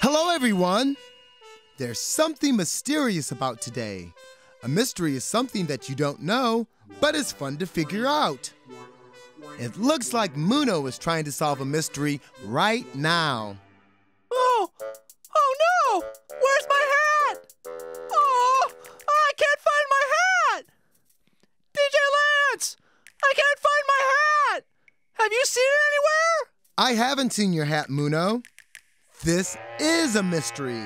Hello, everyone! There's something mysterious about today. A mystery is something that you don't know, but it's fun to figure out. It looks like Muno is trying to solve a mystery right now. Oh no! Where's my hat? Oh, I can't find my hat! DJ Lance! I can't find my hat! Have you seen it anywhere? I haven't seen your hat, Muno. This is a mystery.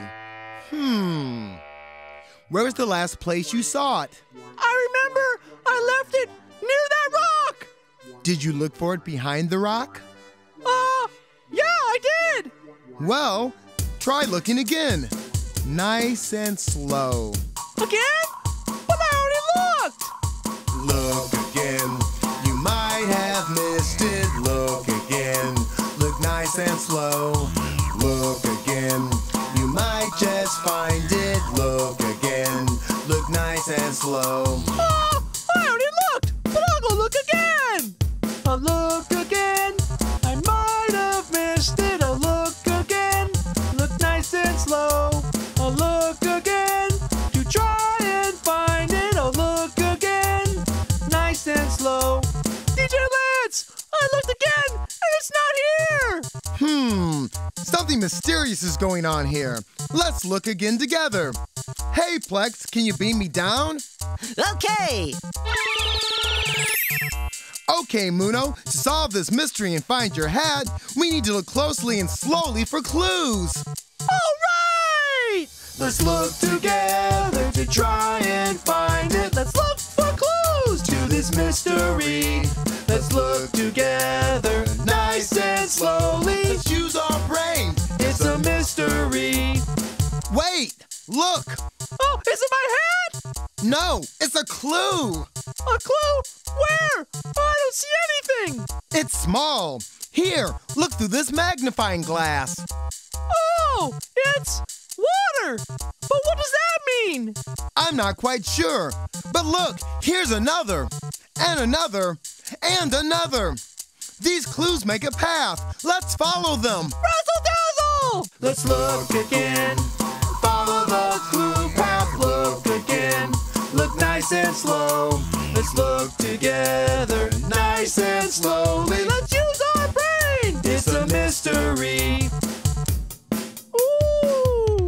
Where was the last place you saw it? I remember I left it near that rock! Did you look for it behind the rock? Yeah, I did! Well, try looking again. Nice and slow. Again? But I already looked! Look again. You might have missed it. Look again. Look nice and slow. Look again. You might just find it. Look again. Look nice and slow. Oh, I already looked, but I'll go look again! I'll look again. I might have missed it. I'll look again. Look nice and slow. I'll look again. To try and find it. I'll look again. Nice and slow. DJ Lance! I looked again, and it's not here! Something mysterious is going on here. Let's look again together. Hey, Plex, can you beam me down? Okay! Okay, Muno, to solve this mystery and find your hat, we need to look closely and slowly for clues. All right! Let's look together to try and find it. Let's look for clues to this mystery. Let's look together, nice and slowly. Let's use our brain. It's a mystery. Wait, look. Oh, is it my hat? No, it's a clue. A clue? Where? I don't see anything. It's small. Here, look through this magnifying glass. Oh, it's water. But what does that mean? I'm not quite sure. But look, here's another, and another, and another. These clues make a path. Let's follow them. Razzle dazzle! Let's look again. Follow the clue path. Look again. Look nice and slow. Let's look together, nice and slowly. Let's use our brain. It's a mystery. Ooh!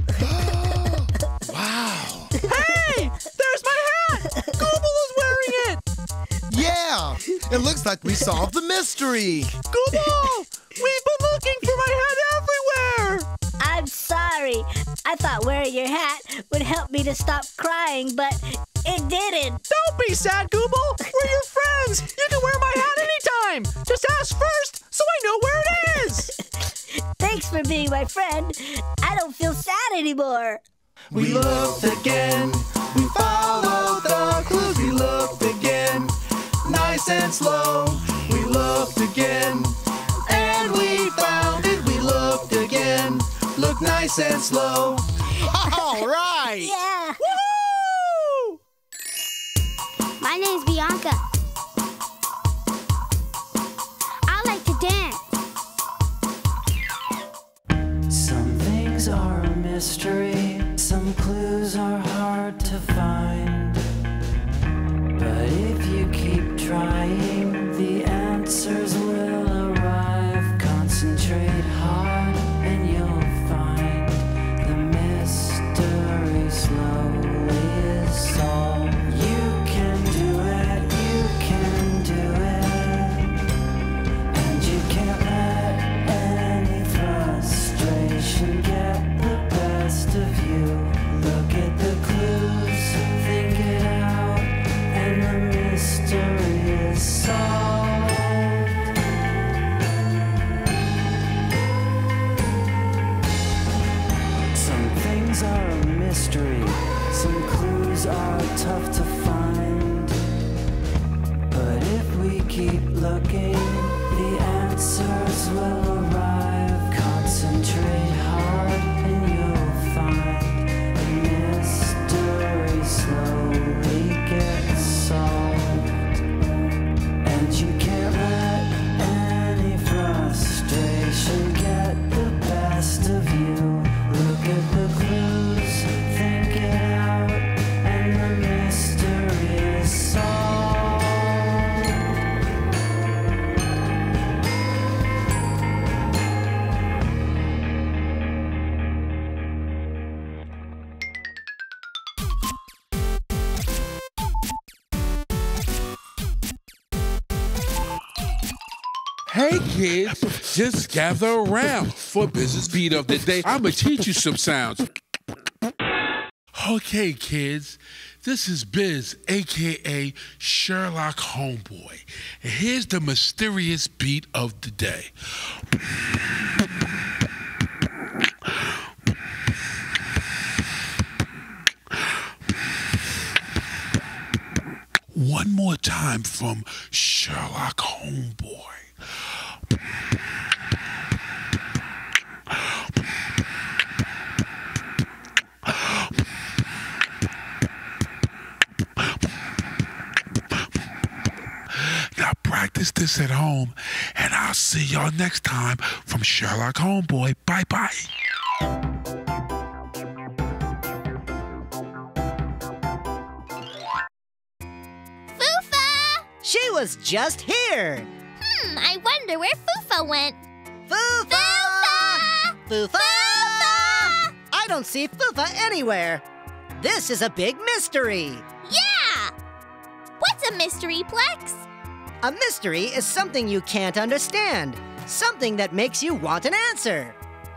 Wow. Hey! There's my hat! Gooble is wearing it! Yeah, it looks like we solved the mystery. Google! We've been looking for my hat everywhere! I'm sorry. I thought wearing your hat would help me to stop crying, but it didn't. Don't be sad, Google! We're your friends! You can wear my hat anytime! Just ask first so I know where it is! Thanks for being my friend. I don't feel sad anymore. We looked again. We followed the clues. We looked again. Nice and slow. We looked again. And we found it. We looked again. Look nice and slow. All right. Yeah. Woo! My name's Bianca. I like to dance. Some things are a mystery, some clues are hard to find. But if you keep trying, the answers will arrive. Concentrate hard and you'll find the mystery slowly is solved. You can do it, you can do it. And you can't let any frustration get the best of you. Look at the clues, think it out, and the mystery is solved. Some things are a mystery, some clues are tough to find. But if we keep looking, the answers will arrive. Concentrate hard and you'll find the mystery slowly gets solved. And you can't let any frustration get the best of you. Hey kids, just gather around for Biz's beat of the day. I'ma teach you some sounds. Okay kids, this is Biz, aka Sherlock Homeboy. And here's the mysterious beat of the day. One more time from Sherlock Homeboy. Now practice this at home, and I'll see y'all next time from Sherlock Homeboy. Bye-bye. She was just here. I wonder where Fufa went. Fufa! Fufa! Fufa! I don't see Fufa anywhere. This is a big mystery. Yeah! What's a mystery, Plex? A mystery is something you can't understand. Something that makes you want an answer.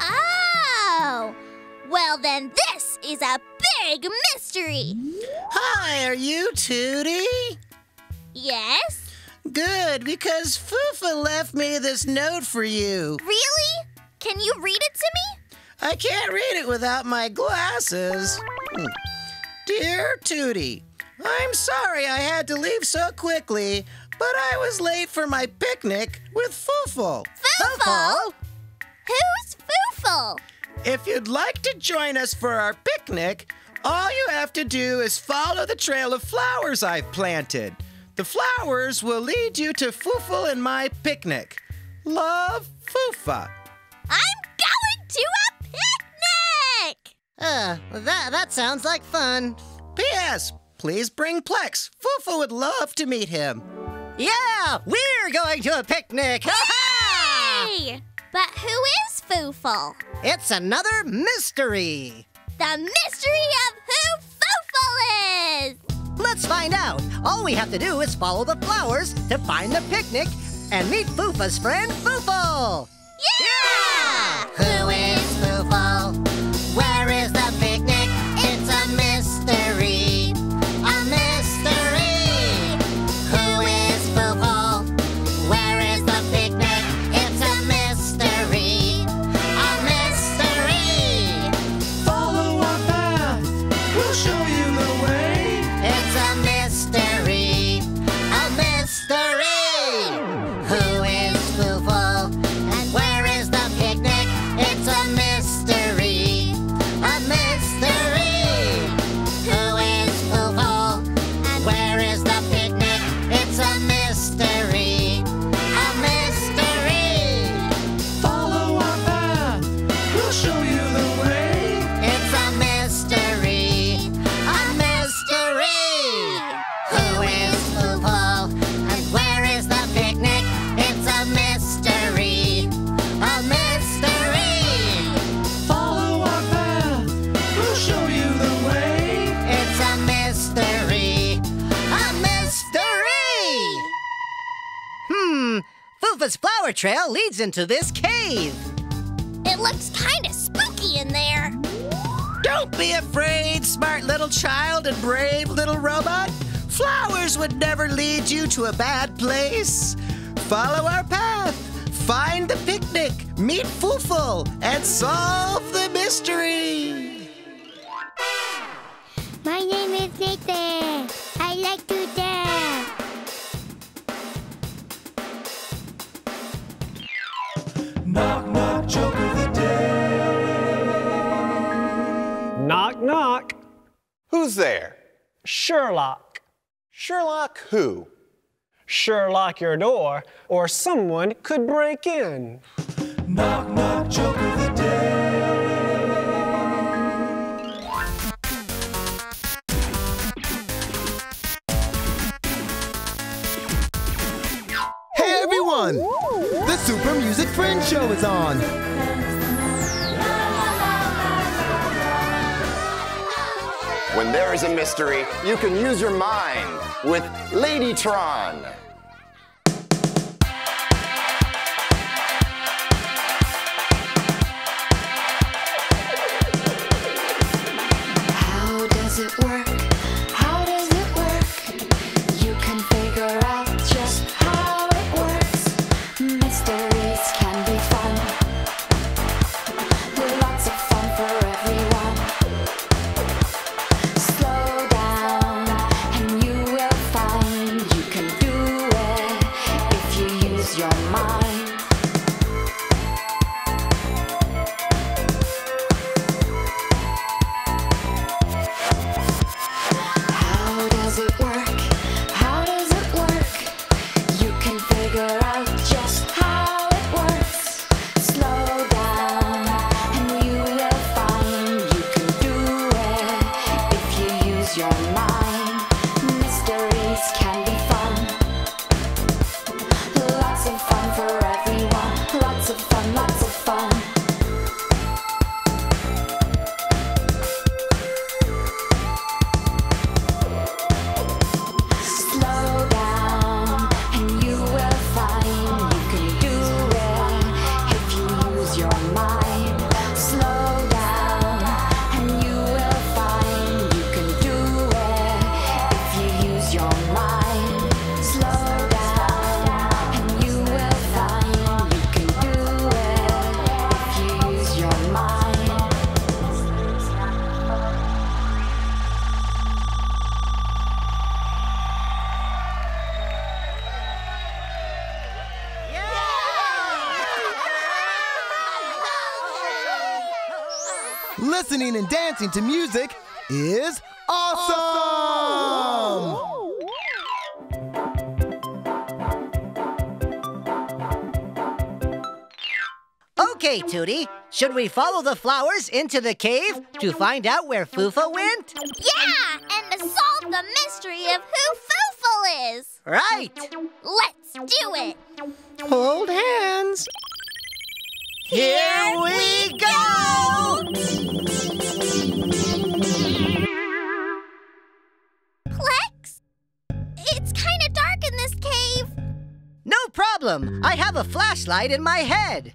Oh! Well, then this is a big mystery. Hi, are you Tootie? Yes? Good, because Fufa left me this note for you. Really? Can you read it to me? I can't read it without my glasses. Dear Tootie, I'm sorry I had to leave so quickly, but I was late for my picnic with Fuful. Fuful? Who's Fuful? If you'd like to join us for our picnic, all you have to do is follow the trail of flowers I've planted. The flowers will lead you to Fuful and my picnic. Love, Fufa. I'm going to a picnic! That sounds like fun. P.S. Please bring Plex. Fufa would love to meet him. Yeah, we're going to a picnic. Hey! But who is Fuful? It's another mystery. The mystery of who Fuful is! Let's find out. All we have to do is follow the flowers to find the picnic and meet Fufa's friend, Fuful. Yeah! Who is Fuful? Where is the picnic? It's a mystery. A mystery. Who is Fuful? Where is the picnic? It's a mystery. A mystery. Follow our path, we'll show you the way. It's a mystery. A mystery. Who is Fuful? And where is the picnic? It's a mystery. A mystery. Who is Fuful? And where is the picnic? It's a mystery. A mystery. Follow our path, we'll show you the way. It's a mystery. A mystery. Who is Fuful? And where is the picnic? It's a mystery. A mystery. Follow our path, we'll show you the way. It's a mystery. A mystery. Fufa's flower trail leads into this cave. It looks kinda spooky in there. Don't be afraid, smart little child and brave little robot. Flowers would never lead you to a bad place. Follow our path, find the picnic, meet Fuful, and solve the mystery. My name is Nathan. I like to dance. Knock, knock, joke of the day. Knock, knock. Who's there? Sherlock. Sherlock who? Sherlock your door, or someone could break in. Knock, knock, joke of the day. Hey everyone! The Super Music Friends Show is on! When there is a mystery, you can use your mind with Ladytron. Listening and dancing to music is awesome! Okay, Tootie. Should we follow the flowers into the cave to find out where Foo-Foo went? Yeah, and to solve the mystery of who Foo-Foo is. Right. Let's do it. Hold hands. Here we go! Plex? It's kind of dark in this cave. No problem. I have a flashlight in my head.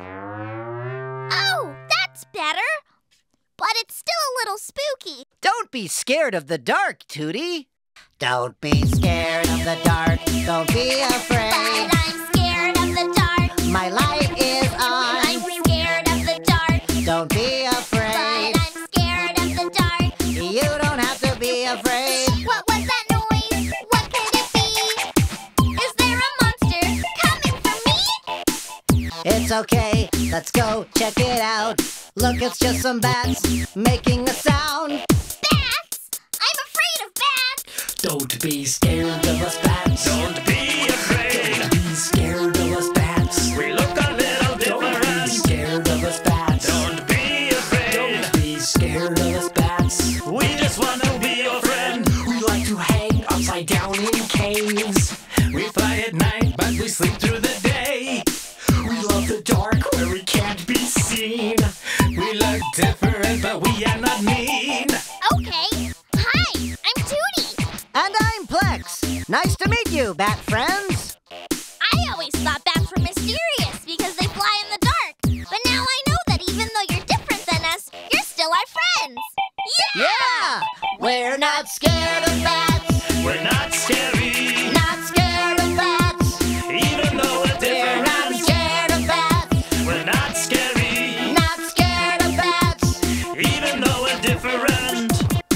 Oh, that's better. But it's still a little spooky. Don't be scared of the dark, Tootie. Don't be scared of the dark. Don't be afraid. But I'm scared of the dark. My light is on. I'm scared of the dark. Don't be afraid. But I'm scared of the dark. You don't have to be afraid. What was that noise? What could it be? Is there a monster coming for me? It's okay. Let's go check it out. Look, it's just some bats making a sound. Bats? I'm afraid of bats. Don't be scared of us bats. Don't be afraid. Don't be scared of us bats. We look a little different. Don't be scared of us bats. Don't be afraid. Don't be scared of us bats. We just want to be your friend. We like to hang upside down in caves. We fly at night, but we sleep through the day. We love the dark where we can't be seen. We look different, but we are not mean. Okay. Hi, I'm Tootie. And I'm Plex. Nice to meet you, bat friends. I always thought bats were mysterious because they fly in the dark. But now I know that even though you're different than us, you're still our friends. Yeah! We're not scared of bats. We're not scary. Not scared of bats. Even though we're We're different. not scared of bats. We're not scary. Not scared of bats. Even though we're different.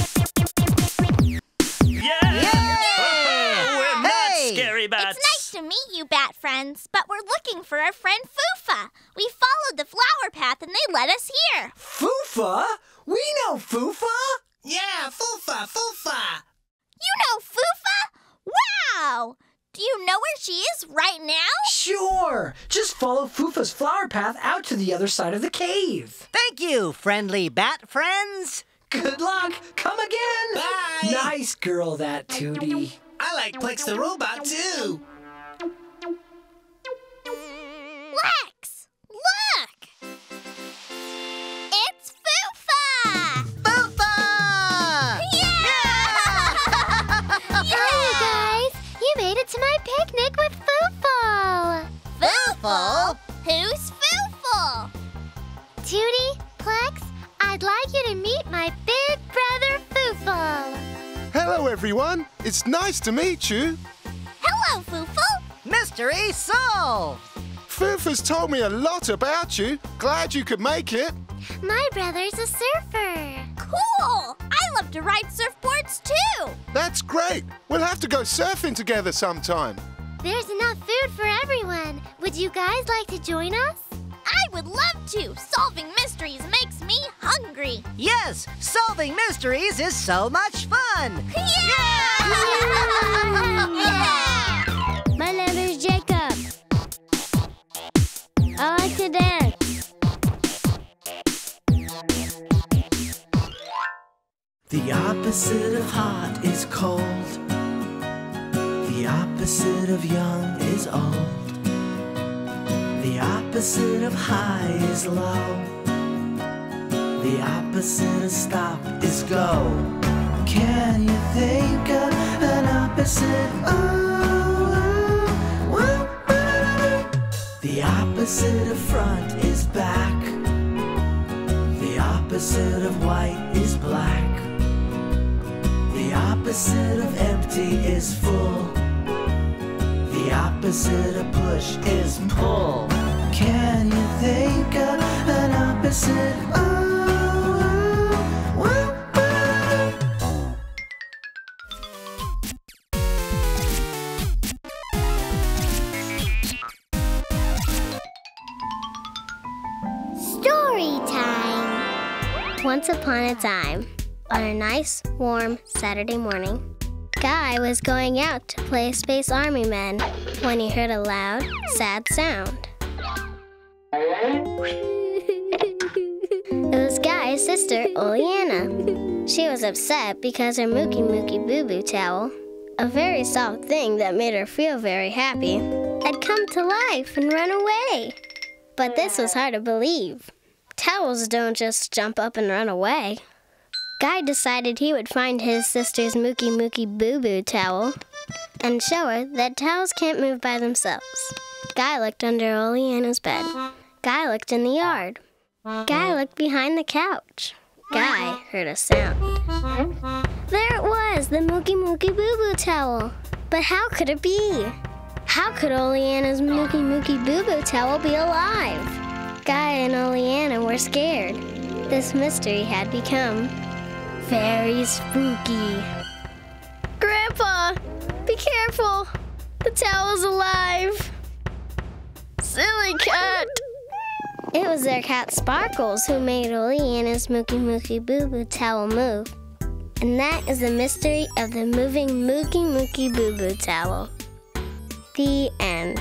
Yeah! We're not Hey! scary bats. It's nice to meet you, bat friends, but we're looking for our friend Foofa. We followed the flower path and they led us here. Foofa? We know Foofa. Yeah, Foofa, Foofa. You know Foofa? Wow! Do you know where she is right now? Sure. Just follow Foofa's flower path out to the other side of the cave. Thank you, friendly bat friends. Good luck. Come again. Bye. Nice girl, that Tootie. I like Plex the robot, too. Lex, look! It's Foofa! Foofa! Yeah! Yeah! guys, you made it to my picnic with Foofo! Foofo? Who's Foofo? Tootie, Plex, I'd like you to meet my big brother Foofo. Hello, everyone. It's nice to meet you. Hello, Foofo. Mystery solved. Foofa's told me a lot about you. Glad you could make it. My brother's a surfer. Cool! I love to ride surfboards too. That's great. We'll have to go surfing together sometime. There's enough food for everyone. Would you guys like to join us? I would love to. Solving mysteries makes me hungry. Yes, solving mysteries is so much fun. Yeah! My name is Jacob. I like to dance. The opposite of hot is cold. The opposite of young is old. The opposite of high is low. The opposite of stop is go. Can you think of an opposite? The opposite of front is back. The opposite of white is black. The opposite of empty is full. The opposite of push is pull. Can you think of an opposite? Story time. Once upon a time, on a nice, warm Saturday morning, Guy was going out to play Space Army Men when he heard a loud, sad sound. It was Guy's sister, Oleana. She was upset because her Mookie Mookie Boo Boo towel, a very soft thing that made her feel very happy, had come to life and run away. But this was hard to believe. Towels don't just jump up and run away. Guy decided he would find his sister's Mookie Mookie Boo Boo towel and show her that towels can't move by themselves. Guy looked under Oleana's bed. Guy looked in the yard. Guy looked behind the couch. Guy heard a sound. There it was, the Mookie Mookie Boo Boo towel. But how could it be? How could Oleana's Mookie Mookie Boo Boo towel be alive? Guy and Oleana were scared. This mystery had become very spooky. Grandpa, be careful. The towel's alive. Silly cat. It was their cat Sparkles who made Oleana's Mookie Mookie Boo Boo towel move. And that is the mystery of the moving Mookie Mookie Boo Boo towel. The end.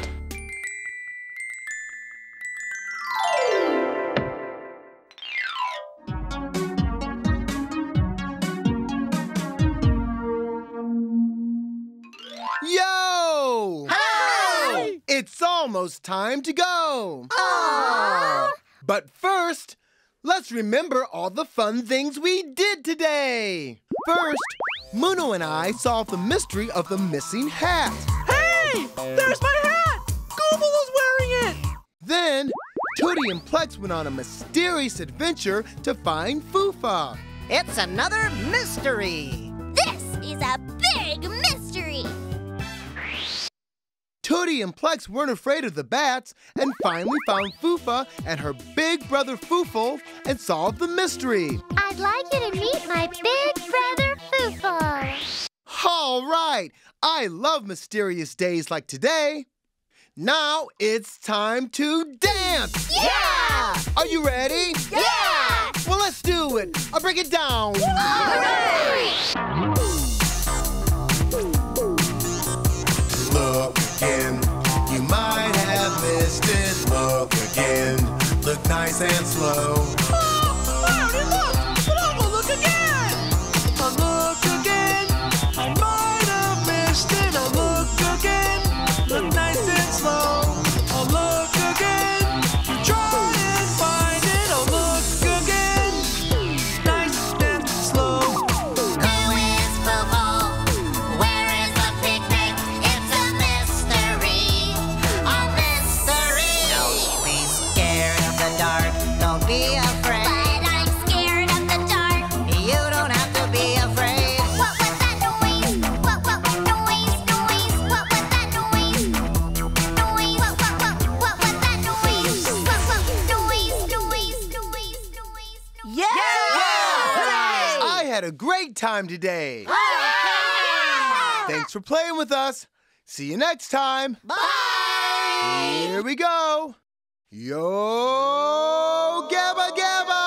Yo! Hi! It's almost time to go. Aww! But first, let's remember all the fun things we did today. First, Muno and I solved the mystery of the missing hat. Hey! There's my hat! Google was wearing it! Then, Tootie and Plex went on a mysterious adventure to find Foofa. It's another mystery. This is a big mystery. Tootie and Plex weren't afraid of the bats and finally found Foofa and her big brother Foofle and solved the mystery. I'd like you to meet my big brother Foofle. All right, I love mysterious days like today. Now it's time to dance! Yeah! Are you ready? Yeah! Well, let's do it. I'll break it down. All right! Look again, you might have missed it. Look again, look nice and slow. Oh, I already looked, but I'll go look again. I'll look again, I might have missed it. I'll look again, look nice and slow. I'll look again, you try and find it. I'll look again, nice and slow. Who is Foofle? Where is the picnic? It's a mystery, a mystery. Don't be scared of the dark. Don't be afraid. But I'm scared of the dark. You don't have to be afraid. What was that noise? What noise? What was that noise? Noise. What was that noise? What noise? Yeah! I had a great time today. Thanks for playing with us. See you next time. Bye! Here we go. Yo Gabba Gabba!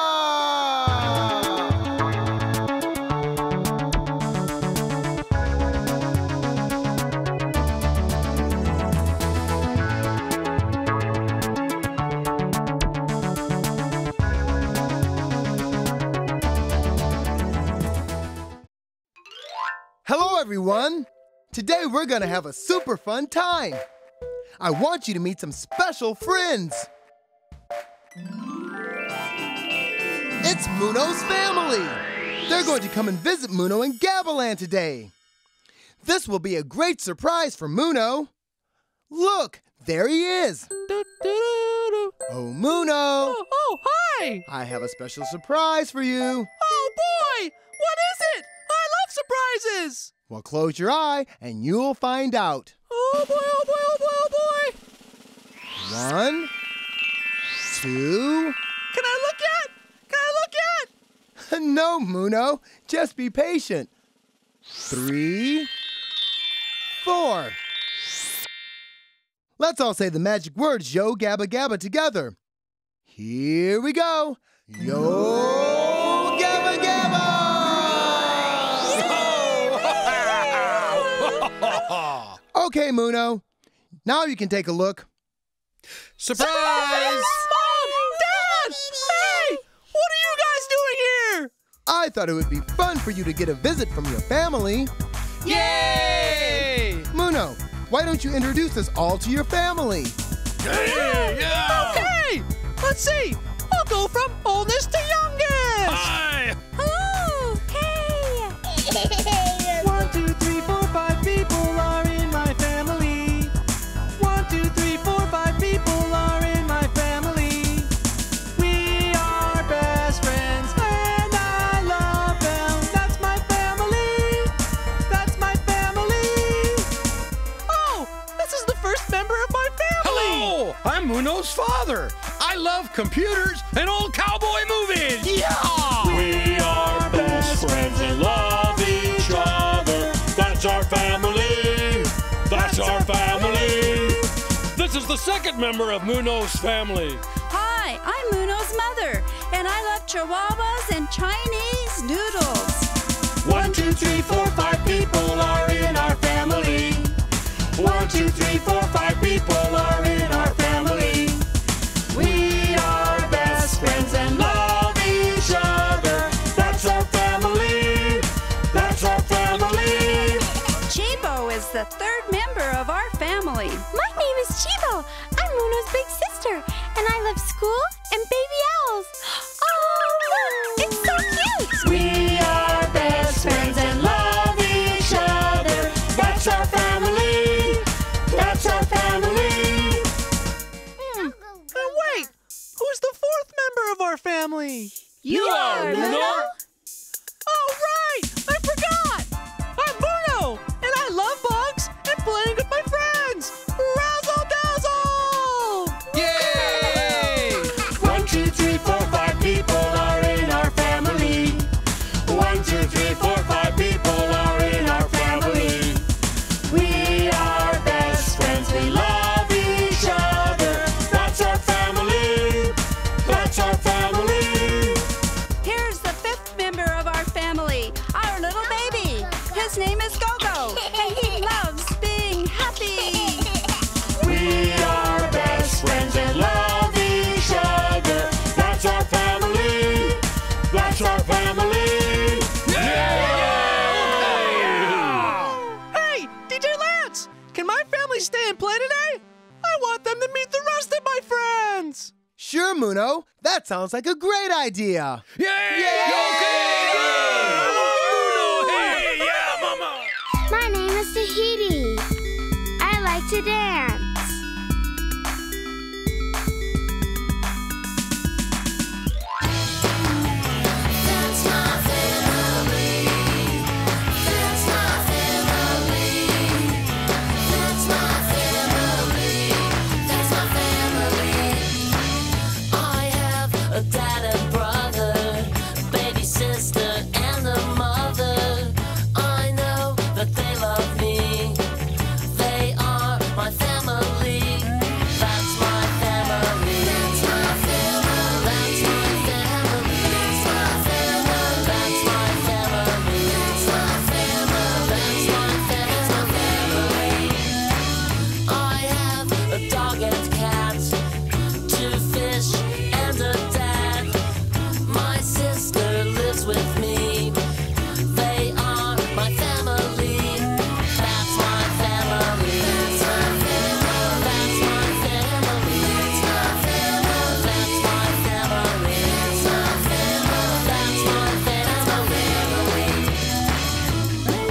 Hello, everyone. Today we're gonna have a super fun time. I want you to meet some special friends. It's Muno's family. They're going to come and visit Muno in Gabbaland today. This will be a great surprise for Muno. Look, there he is. Oh, Muno. Oh, hi! I have a special surprise for you. Oh, boy! What is it? I love surprises! Well, close your eye and you'll find out. Oh, boy, oh, boy, oh, boy, oh, boy! 1, 2... Can I look yet? Can I look yet? No, Muno. Just be patient. 3, 4. Let's all say the magic words Yo Gabba Gabba together. Here we go. Yo, Gabba Gabba! Okay, Muno. Now you can take a look. Surprise! Mom! Dad! Hey! What are you guys doing here? I thought it would be fun for you to get a visit from your family. Yay! Muno, why don't you introduce us all to your family? Yeah! Okay! Let's see. I'll go from oldest to youngest. Hi! Hello! Hey! 1, 2, 3, 4, 5 people are in my family. 1, 2, 3, 4, 5 people are in my family. We are best friends and I love them. That's my family. That's my family. Oh, this is the first member of my family. Hello! I'm Muno's father. I love computers and old cowboy movies. Yeah! We are best friends and love each other. That's our family. That's our family. This is the second member of Muno's family. Hi, I'm Muno's mother, and I love chihuahuas and Chinese noodles. 1, 2, 3, 4, 5 people are in our family. 1, 2, 3, 4, 5 people are in our family. We are best friends and love each other. That's our family. That's our family. Chibo is the third member of our family. My name is Chibo. I'm Muno's big sister, and I love school and baby owls. Oh, look, it's so cute. We are best friends and love each other. That's our family. That's our family. Wait, who's the fourth member of our family? You are, Muno. Oh, right! I forgot! I'm Muno, and I love bugs and playing with my friends! Razzle dazzle! Yay! 1, 2, 3, 4, 5 people are in our family. 1, 2, 3, 4, 5 people are in our family. We are best friends, we love each other. That's our family. That's our family. Here's the fifth member of our family, our little baby. His name is Gogo, and he loves being happy. We are best friends and love each other. That's our family. That's our family. Hey, DJ Lance! Can my family stay and play today? I want them to meet the rest of my friends! Sure, Muno. That sounds like a great idea. My name is Tahiti. I like to dance. That's my family. That's my family. That's my family. That's my family. I have a dad and brother, baby sister and a mother. I know that they love me. They are my family. That's my family. That's my family. That's my family. That's my family. That's my family. That's my family. That's my family. I have a dog and cat, 2 fish and a dad. My sister lives with me. They are my family. That's my family. That's my family. That's my family. That's my family. That's my family. That's my family. That's my family.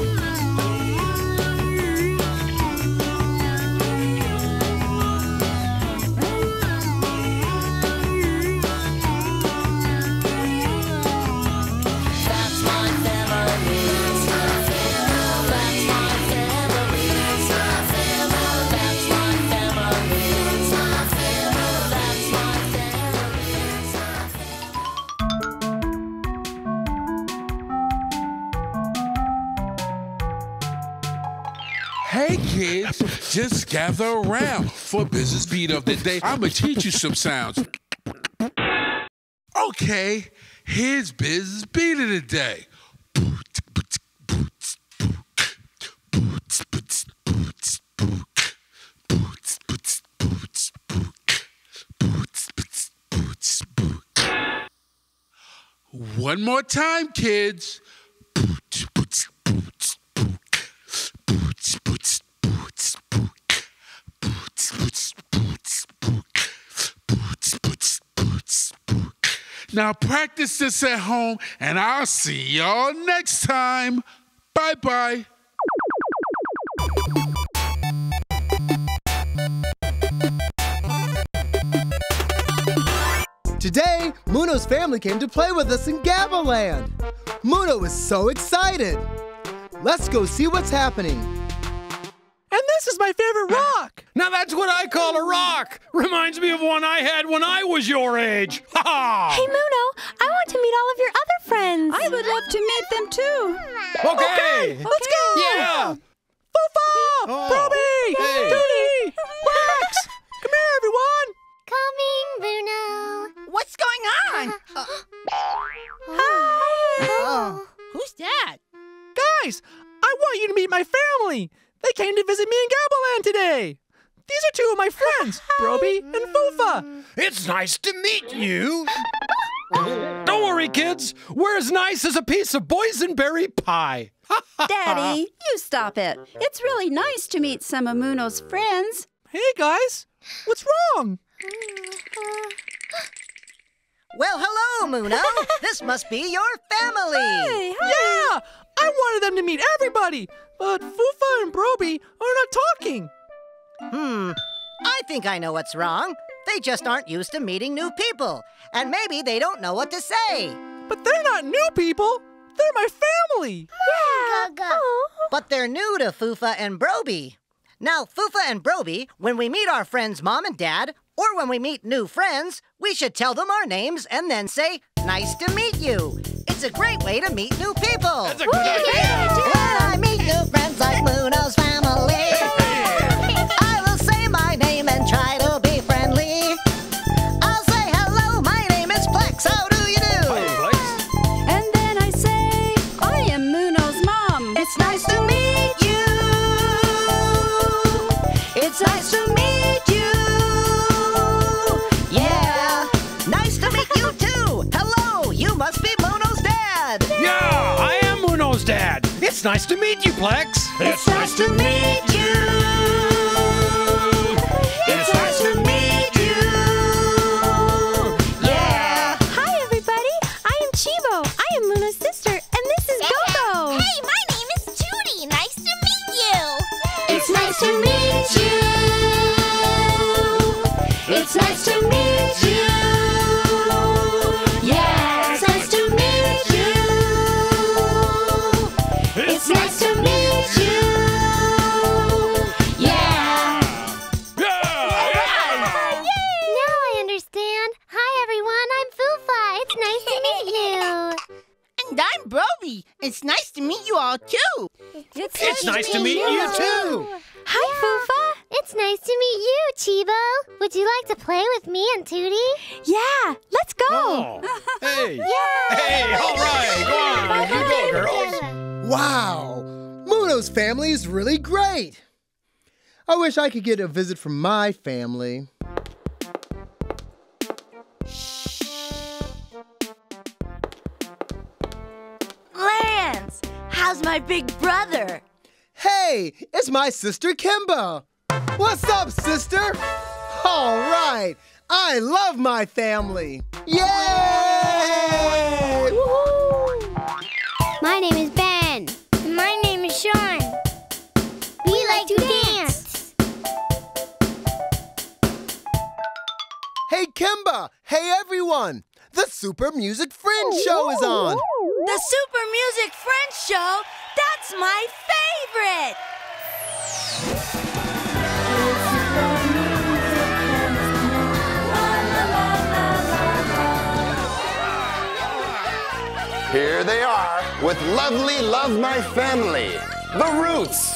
That's my family. That's my family. That's my family. That's my family. That's my family. That's my family. That's my family. Hey kids, just gather around for Business Beat of the Day. I'm gonna teach you some sounds. Okay, here's Biz's beat of the day. One more time, kids. Now practice this at home, and I'll see y'all next time. Bye-bye. Today, Muno's family came to play with us in Gabaland. Muno is so excited. Let's go see what's happening. And this is my favorite rock. Now that's what I call a rock. Reminds me of one I had when I was your age. Ha ha! Hey, Muno, I want to meet all of your other friends. I would love to meet them too. Okay. Let's go. Yeah. Fufa! Broby! Hey. Tootie! Rex! Come here, everyone! Coming, Bruno. What's going on? Hi. Who's that? Guys, I want you to meet my family. They came to visit me in Gabaland today. These are two of my friends, Broby and Fufa. It's nice to meet you. Don't worry, kids. We're as nice as a piece of boysenberry pie. Daddy, you stop it. It's really nice to meet some of Muno's friends. Hey, guys. What's wrong? Well, hello, Muno. This must be your family. Hey, hi. Yeah, I wanted them to meet everybody, but Fufa and Broby are not talking. I think I know what's wrong. They just aren't used to meeting new people, and maybe they don't know what to say. But they're not new people. They're my family. Yeah. But they're new to Fufa and Broby. Now, Fufa and Broby, when we meet our friends' mom and dad, or when we meet new friends, we should tell them our names and then say, "Nice to meet you." It's a great way to meet new people. That's a good idea. When I meet new friends like Muno's family, I will say my name and try to be friendly. I'll say, "Hello, my name is Plex. How do you do?" Hi, Plex. And then I say, I am Muno's mom. It's nice to meet you. It's nice to meet you. Yeah, nice to meet you too. Hello, you must be Muno's dad. Yeah, I am Muno's dad. It's nice to meet you, Plex. It's nice to meet you. It's nice to meet you. Yeah. Hi, everybody. I am Chibo. I am Muno's sister, and this is Gogo. Hey, my name is Judy. Nice to meet you. It's nice to meet you. It's nice to meet you. Yeah, it's nice to meet you. It's nice to meet you. Yeah. Yeah. Now I understand. Hi, everyone. I'm Fufa. It's nice to meet you. And I'm Broby. It's nice to meet you all, too. It's nice to meet you too. Hi, Fufa. It's nice to meet you, Chibo. Would you like to play with me and Tootie? Yeah, let's go. Oh. Hey. Hey, all right. Go on. You go, girls. Wow, Muno's family is really great. I wish I could get a visit from my family. Lance, how's my big brother? Hey, it's my sister Kimba. What's up, sister? All right, I love my family. Yay! My name is Ben. And my name is Sean. We like to dance. Hey, Kimba. Hey, everyone. The Super Music Friends Show is on. The Super Music Friends Show? That's my favorite! Here they are with lovely Love My Family, The Roots.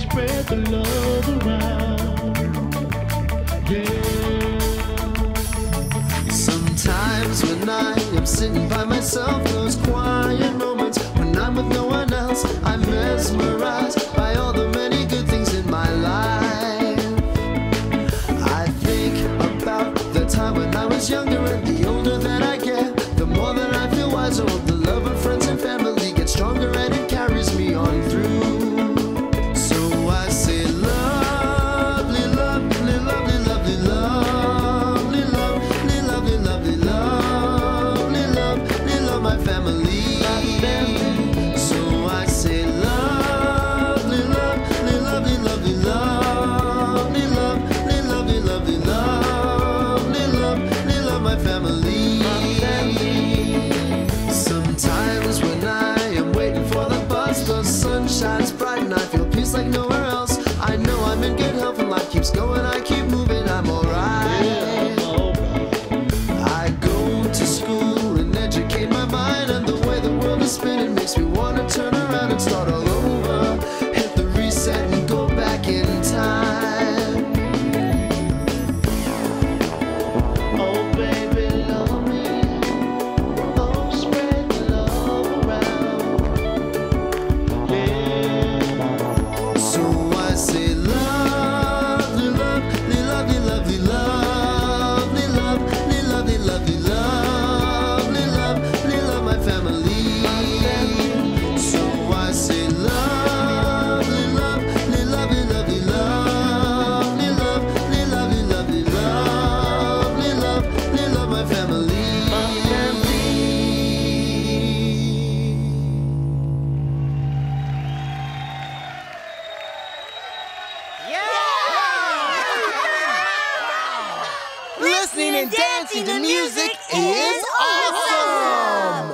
spread the love around. Yeah. Sometimes when I am sitting by myself, those quiet moments when I'm with no one else, I'm mesmerized by all the many good things in my life. I think about the time when I was younger, and the older that I get, the more that I feel wiser. The love of friends and family gets stronger, and it carries me on through. So I say lovely, lovely, lovely, lovely, lovely, lovely, lovely, lovely, lovely, lovely, love my family. So I say lovely, lovely, lovely, lovely, lovely, lovely, lovely, lovely, lovely, lovely, love my family. Sometimes when I am waiting for the bus, the sun shines bright and I feel peace like nowhere else. I know I'm in good health and life keeps going, I keep moving, I'm alright. I go to school and educate my mind, and the way the world is spinning makes me want to turn around and start all over. Hit the reset and go back in time. Oh baby, love me. Oh, spread the love around. Yeah. So I say lovely, lovely, lovely, lovely, lovely, lovely, lovely, lovely, lovely, lovely, love my family. So I say lovely, lovely, lovely, lovely, lovely, lovely, lovely, lovely, lovely, lovely, love my family. Listening and dancing to music is awesome!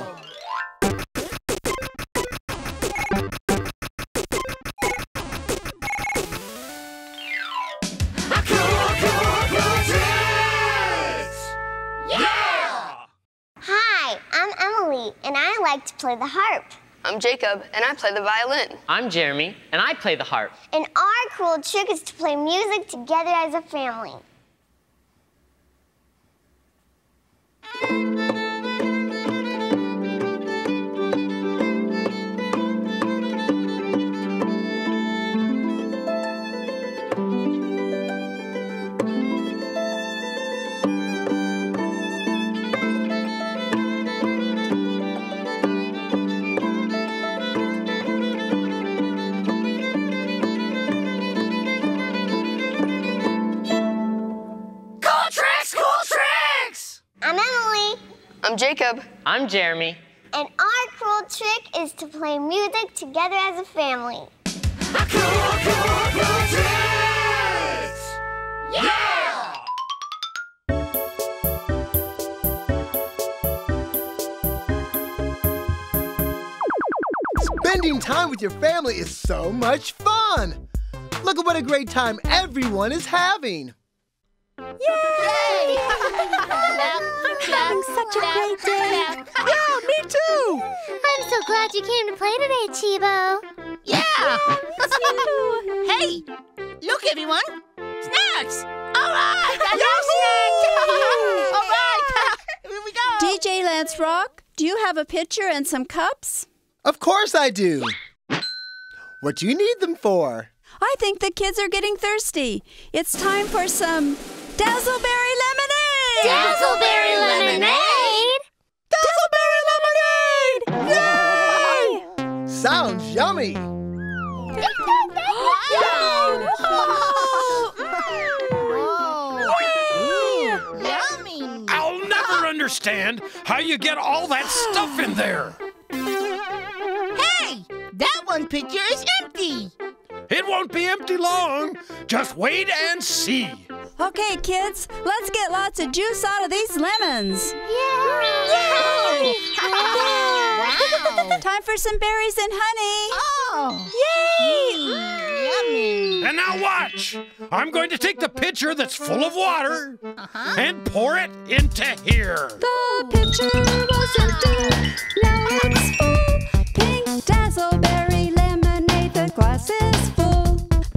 Hi, I'm Emily, and I like to play the harp. I'm Jacob, and I play the violin. I'm Jeremy, and I play the harp. And our cool trick is to play music together as a family. I'm Emily. I'm Jacob. I'm Jeremy. And our cool trick is to play music together as a family. Spending time with your family is so much fun! Look at what a great time everyone is having! Yay! I'm having such a great day. Yeah, me too. I'm so glad you came to play today, Chibo. Yeah. Hey, look, everyone. Snacks. All right. I love snacks. All right. Here we go. DJ Lance Rock, do you have a pitcher and some cups? Of course I do! What do you need them for? I think the kids are getting thirsty. It's time for some Dazzleberry Lemonade! Dazzleberry Lemonade? Dazzleberry Lemonade! Yay! Sounds yummy! Yummy. I'll never understand how you get all that stuff in there. Hey, that one pitcher is empty. It won't be empty long. Just wait and see. Okay, kids, let's get lots of juice out of these lemons. Yay! Wow. Time for some berries and honey. Oh. Yay! Yummy. And now watch. I'm going to take the pitcher that's full of water and pour it into here. The pitcher was empty, now it's full. Pink Dazzleberry Lemonade, the glass is full.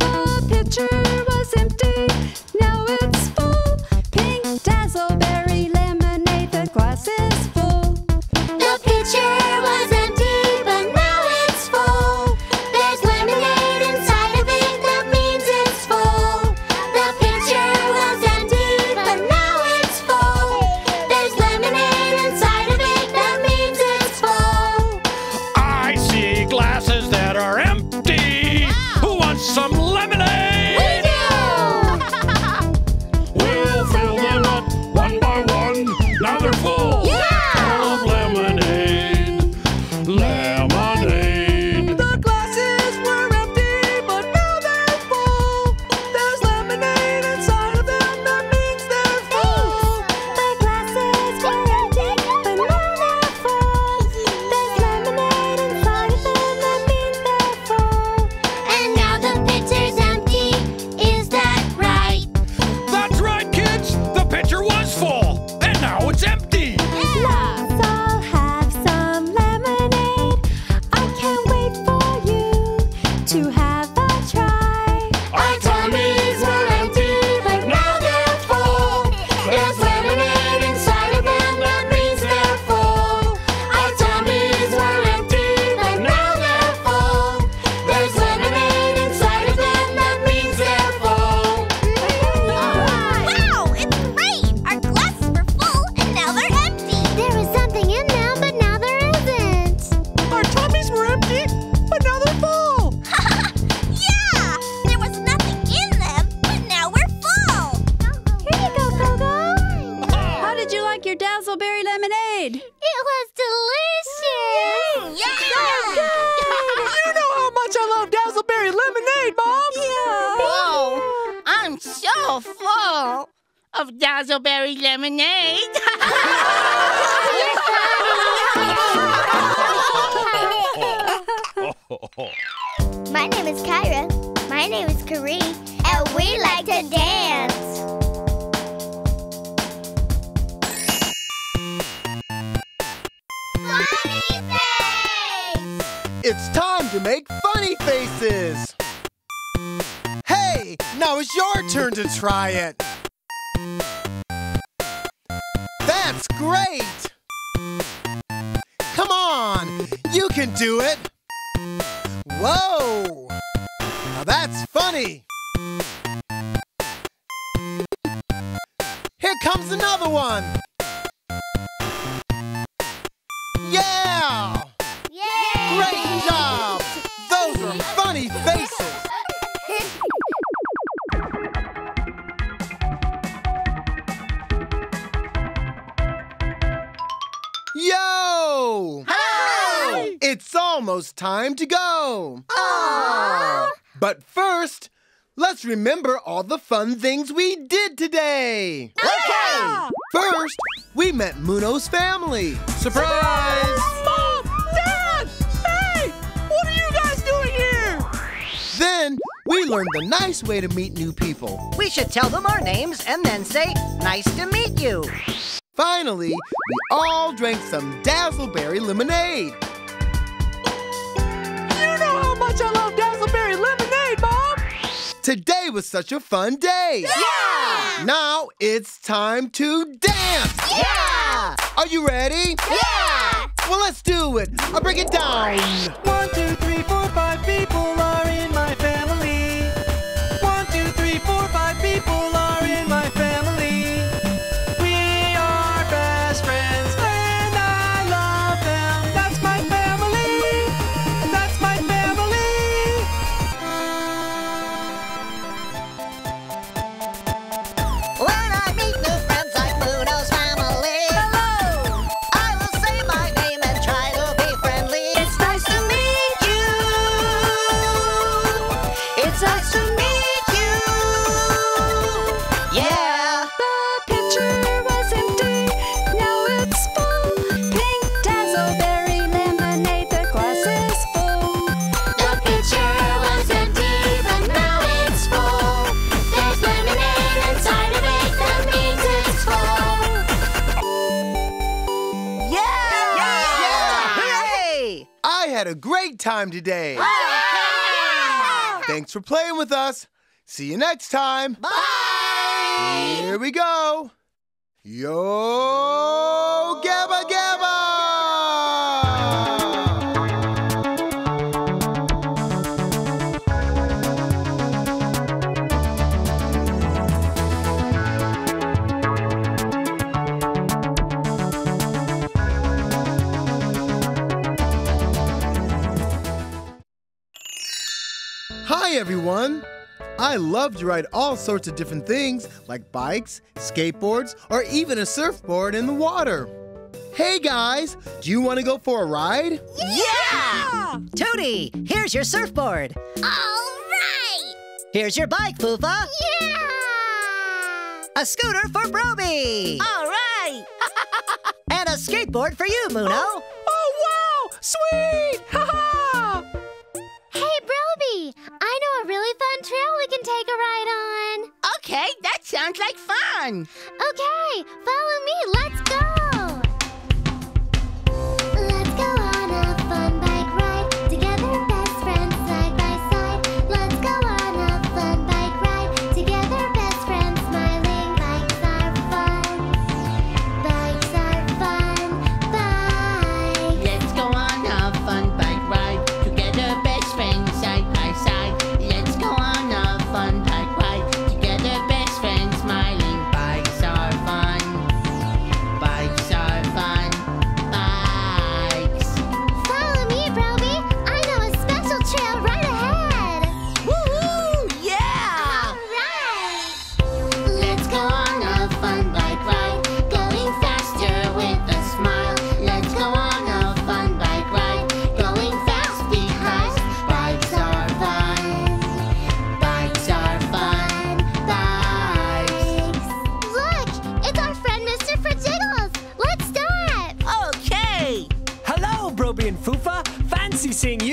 so full of Dazzleberry lemonade. My name is Kyra. My name is Karee. And we like to dance. Funny face! It's time to make funny faces. Hey, now it's your turn to try it. That's great. Come on, you can do it. Whoa! Now that's funny. Here comes another one. Yeah! Yay! Great job! Those were funny faces. Yo! Hi! It's almost time to go. Aww! But first, let's remember all the fun things we did today. Okay! First, we met Muno's family. Surprise! Mom! Dad! Hey! What are you guys doing here? Then, we learned the nice way to meet new people. We should tell them our names and then say, "Nice to meet you." Finally, we all drank some Dazzleberry lemonade. You know how much I love Dazzleberry lemonade, Mom! Today was such a fun day. Yeah! Now it's time to dance. Yeah! Are you ready? Yeah! Well, let's do it. I'll break it down. 1, 2, 3, 4, 5 people are in my family. 1, 2, 3, 4, 5 people are in my family. We are best friends and I love them. That's my family. That's my family. When I meet new friends like Muno's family, hello, I will say my name and try to be friendly. It's nice to meet you. It's nice to meet you. Yeah. The pitcher was empty, now it's full. Pink Dazzleberry lemonade, the glass is full. The pitcher was empty, but now it's full. There's lemonade inside of it, that means it's full. Yeah. Hooray! I had a great time today. Thanks for playing with us. See you next time. Bye. Here we go. Yo, Gabba Gabba! Hi, everyone. I love to ride all sorts of different things, like bikes, skateboards, or even a surfboard in the water. Hey, guys, do you want to go for a ride? Yeah! Tootie, here's your surfboard. All right! Here's your bike, Foofa. Yeah! A scooter for Broby. All right! And a skateboard for you, Muno. Oh, wow! Sweet! Ha ha! Hey, Broby, I know a really fun trail we can take a ride on. Okay, that sounds like fun. Okay, follow me. Let's go. Let's go on a fun bike ride. Together, best friends, side by side. Let's go on a fun bike ride. Together, best friends, smiling. Bikes are fun. Bikes are fun. Bikes. Let's go on a fun bike ride. Together, best friends, side by side. Let's go on a fun bike ride. Together, best friends, smiling. Bikes are fun.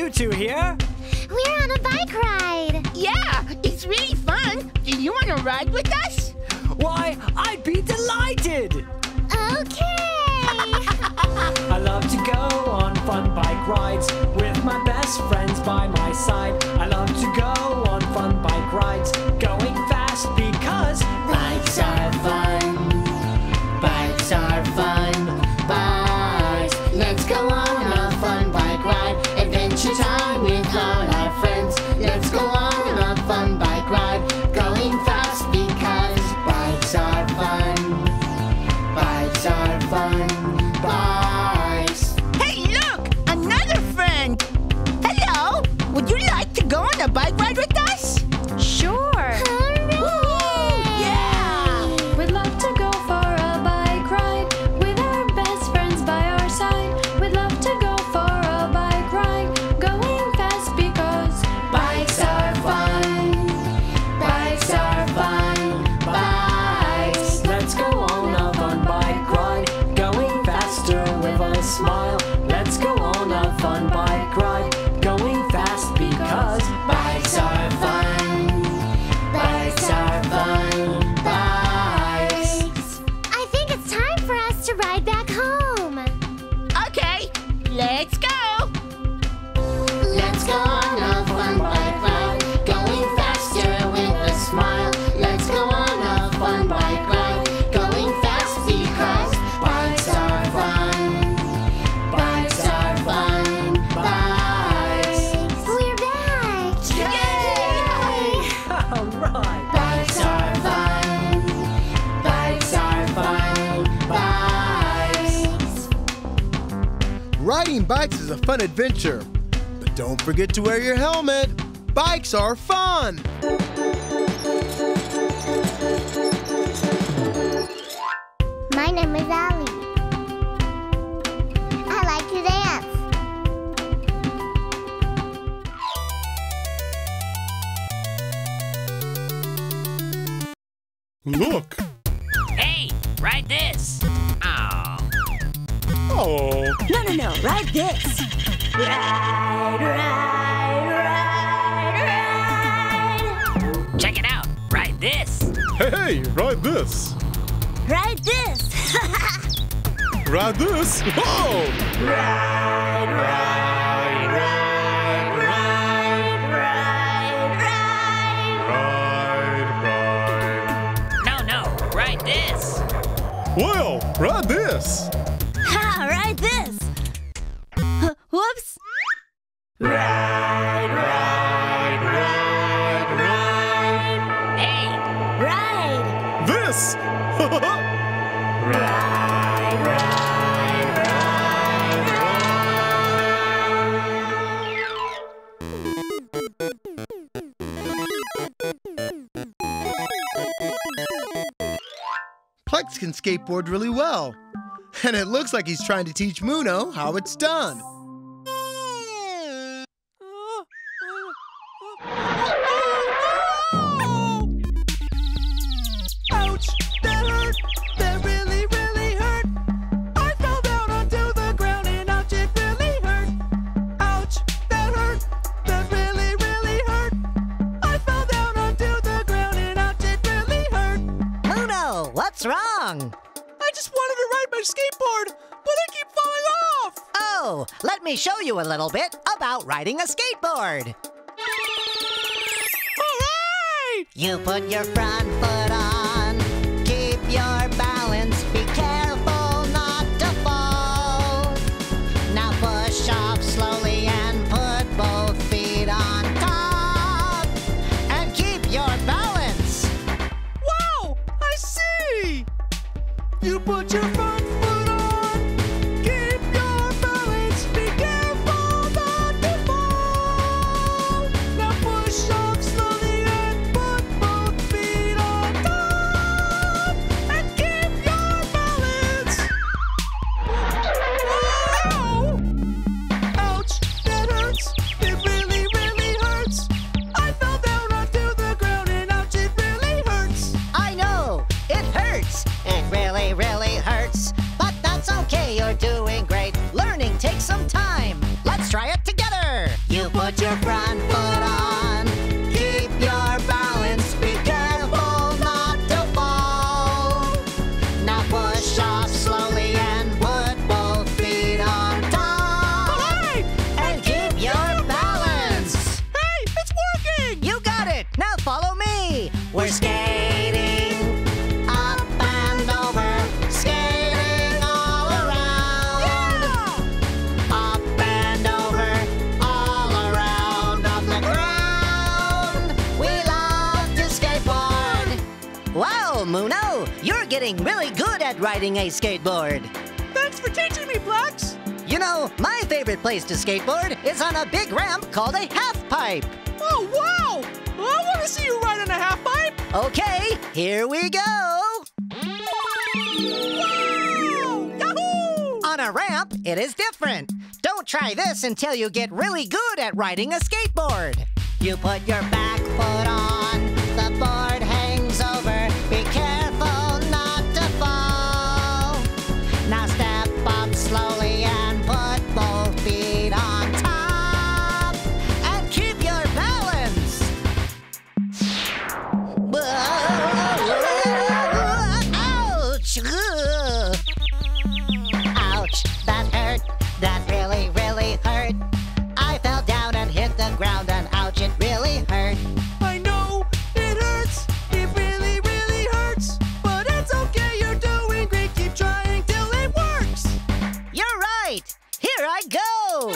you two here? We're on a bike ride. Yeah, it's really fun. Do you want to ride with us? Why, I'd be delighted. Okay. I love to go on fun bike rides with my best friends by my side. I love to go on fun bike rides, going fast because Bikes are fun. Bikes are fun. Bikes. Let's go on a fun bike ride. Adventure time with all our friends. Let's go on a fun bike ride. Going fast because bikes are fun. Bikes are fun. Bikes. Hey, look! Another friend! Hello! Would you like to go on a bike ride with us? Sure. Yeah! We'd love to go for a bike ride with our best friends by our side. We'd love to go for a bike ride, going fast because bikes are fun. Bikes are fun. Bikes. let's go on a fun bike ride, going faster with a smile. Let's go on a fun bike ride, going fast because bikes are fun. Bikes are fun. Bikes. I think it's time for us to ride back home. Okay, let's go! Let's go on a fun bike ride, going faster with a smile. Let's go on a fun bike ride, going fast because bikes are fun. Bikes are fun. Bikes. We're back. Yay! All right. Bikes are fun. Bikes are fun. Bikes. Riding bikes is a fun adventure, but don't forget to wear your helmet. Bikes are fun. My name is Ali. I like to dance. Look. Hey, ride this! Oh. Oh. No, ride this. Ride, ride, ride, ride. Check it out, ride this! Hey, ride this. Ride this. Ride this. Oh! Ride, ride, ride, ride, ride, ride. No, ride this! Well, ride this. Ha, ride this. Whoops. Ride, ride, ride, ride. Hey! Ride. This. Ride, ride, ride, Plex can skateboard really well, and it looks like he's trying to teach Muno how it's done. Ouch! That hurt! That really, really hurt! I fell down onto the ground and ouch, it really hurt! Ouch! That hurt! That really, really hurt! I fell down onto the ground and ouch, it really hurt! Muno, what's wrong? I just wanted to ride my skateboard, but I keep falling off! Oh, let me show you a little bit about riding a skateboard. You put your front foot on, keep your balance, be careful not to fall. Now push off slowly and put both feet on top, and keep your balance. Wow! I see! You put your front foot on, keep your balance, be careful not to fall. Now push off slowly and put both feet on top, and keep We're skating up and over, skating all around. Up and over, all around on the ground. We love to skateboard. Wow, Muno, you're getting really good at riding a skateboard. Thanks for teaching me, Plex. You know, my favorite place to skateboard is on a big ramp called a half pipe. Oh, wow! I want to see you ride in a half pipe. Okay, here we go. Wow! Yahoo! On a ramp, it is different. Don't try this until you get really good at riding a skateboard. You put your back foot on, the board hangs over. Be careful not to fall. Now step up slowly and put both feet on top. And keep your balance. Ouch! Ouch, that hurt. That really, really hurt. I fell down and hit the ground and ouch, it really hurt. I know, it hurts. It really, really hurts. But it's okay, you're doing great. Keep trying till it works. You're right. Here I go.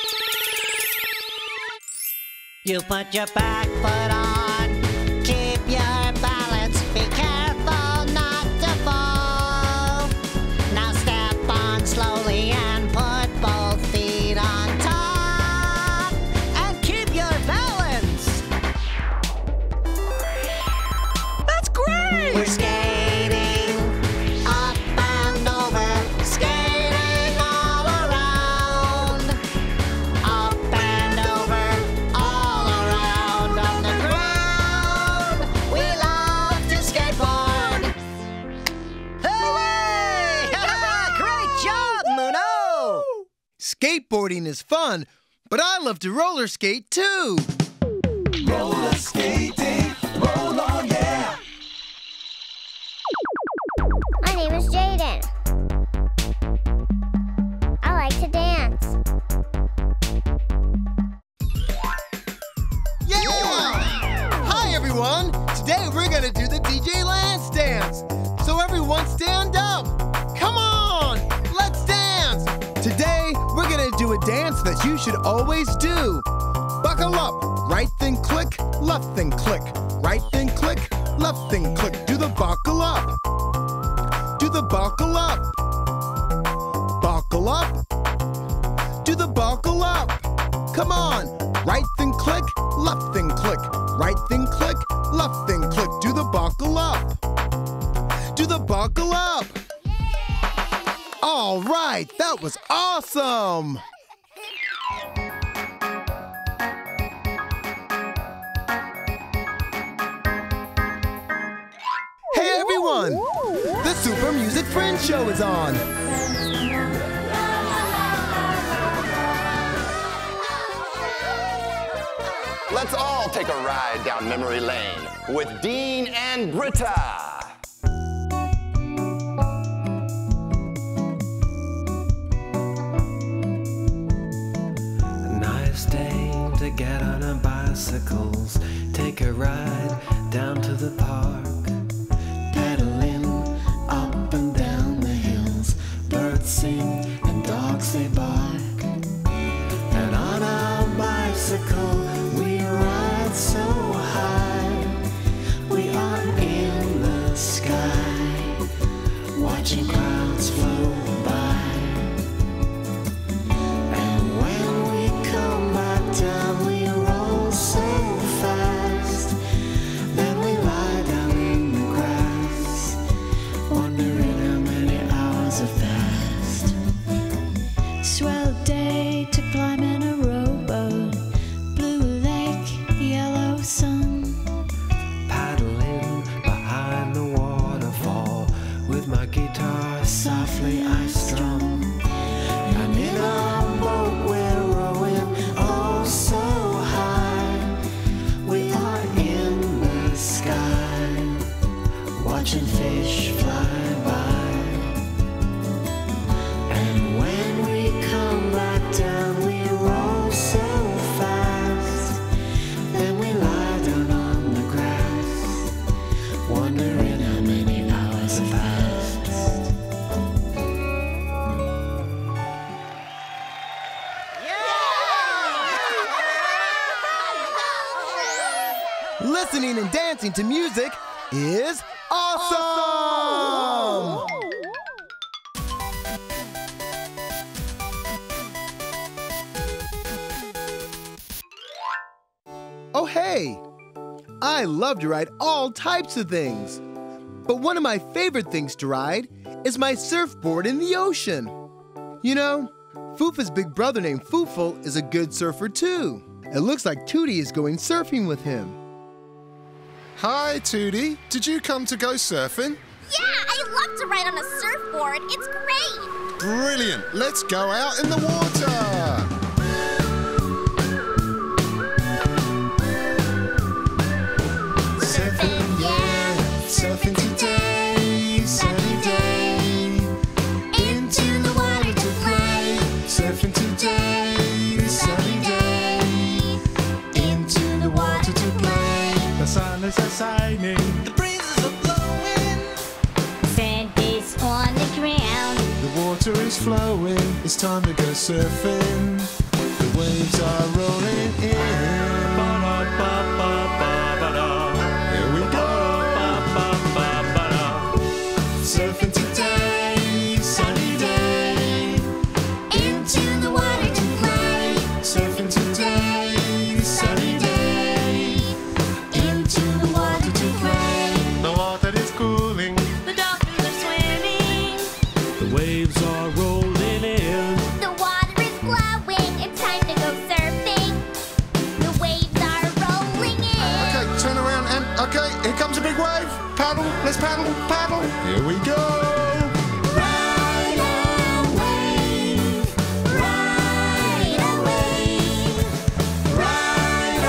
You put your back foot on. Keep your balance. Be careful not to fall. Now step on slowly and put both feet on top. And keep your balance. That's great! We're skating up and over, skating all around. Up and over, all around on the ground. We love to skateboard. Hooray! Great job, Muno! Skateboarding is fun, but I love to roller skate too. Roller skating, roll on, yeah. My name is Jaden. I like to dance. Yeah! Hi, everyone. Today we're gonna do the DJ Lance dance. So everyone stand up. Come on, let's dance. Today we're gonna do a dance that you should always do. Buckle up. Right then click, left then click. Right then click, left then click. Do the buckle up. Do the buckle up. Buckle up. Do the buckle up. Come on. Right then click, left then click. Right then click, left then click. Do the buckle up. Do the buckle up. All right, that was awesome. Hey everyone! The Super Music Friends Show is on. Let's all take a ride down memory lane with Dean and Britta. A nice day to get on our bicycles, take a ride down to the park, pedaling up and down the hills. Birds sing and dogs they bark. And on our bicycle we ride so high, we are in the sky, watching clouds flow by. And when we come back down, we roll so fast. Then we lie down in the grass, wondering how many hours have passed. Swell day to climb in a rowboat. Blue lake, yellow sun. Paddling behind the waterfall with my guitar softly I strum. And in our boat we're rowing oh so high, we are in the sky, watching fish fly by. And when we come back down, we roll so fast. Then we lie down on the grass, dancing to music is awesome! Oh, hey! I love to ride all types of things. But one of my favorite things to ride is my surfboard in the ocean. You know, Foofa's big brother named Foofle is a good surfer too. It looks like Tootie is going surfing with him. Hi, Tootie. Did you come to go surfing? Yeah, I love to ride on a surfboard. It's great. Brilliant. Let's go out in the water. Surfing, yeah, surfing today, sunny day. Into the water to play. Surfing today, sunny day. Into the water to play. The sun is shining. The breezes are blowing. Sand is on the ground. The water is flowing. It's time to go surfing. The waves are rolling in. Here we go. Surfing today, sunny day. Into the water to play. Surfing today, sunny day. Into the water to play. The water is cooling. The dolphins are swimming. The waves are rolling in. The water is flowing. It's time to go surfing. The waves are rolling in. Okay, turn around and... Okay, here comes a big wave. Paddle, let's paddle, paddle. Here we go. Ride a wave, ride a wave, ride a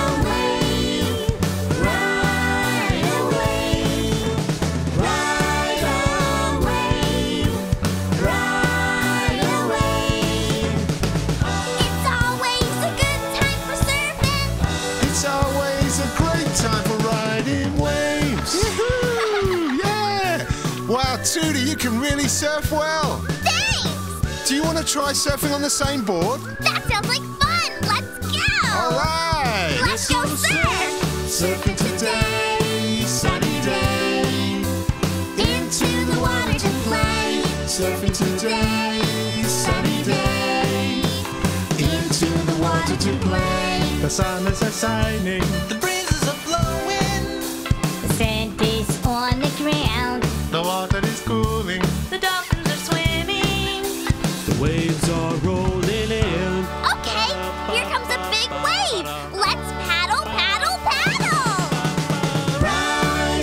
wave, ride a wave, ride a wave, ride a wave. It's always a good time for surfing. It's always a great time for riding waves. Woohoo! Yeah! Wow, Tootie, you can really surf well. Thanks. Do you want to try surfing on the same board? That sounds like fun. Let's go. All right. Let's go surf. Surfing today, sunny day. Into the water to play. Surfing today, sunny day. Into the water to play. The sun is shining. The breezes are blowing. The sand is on the ground. The water is cooling. The dolphins are swimming. The waves are rolling in. Okay, here comes a big wave. Let's paddle, paddle, paddle. Ride a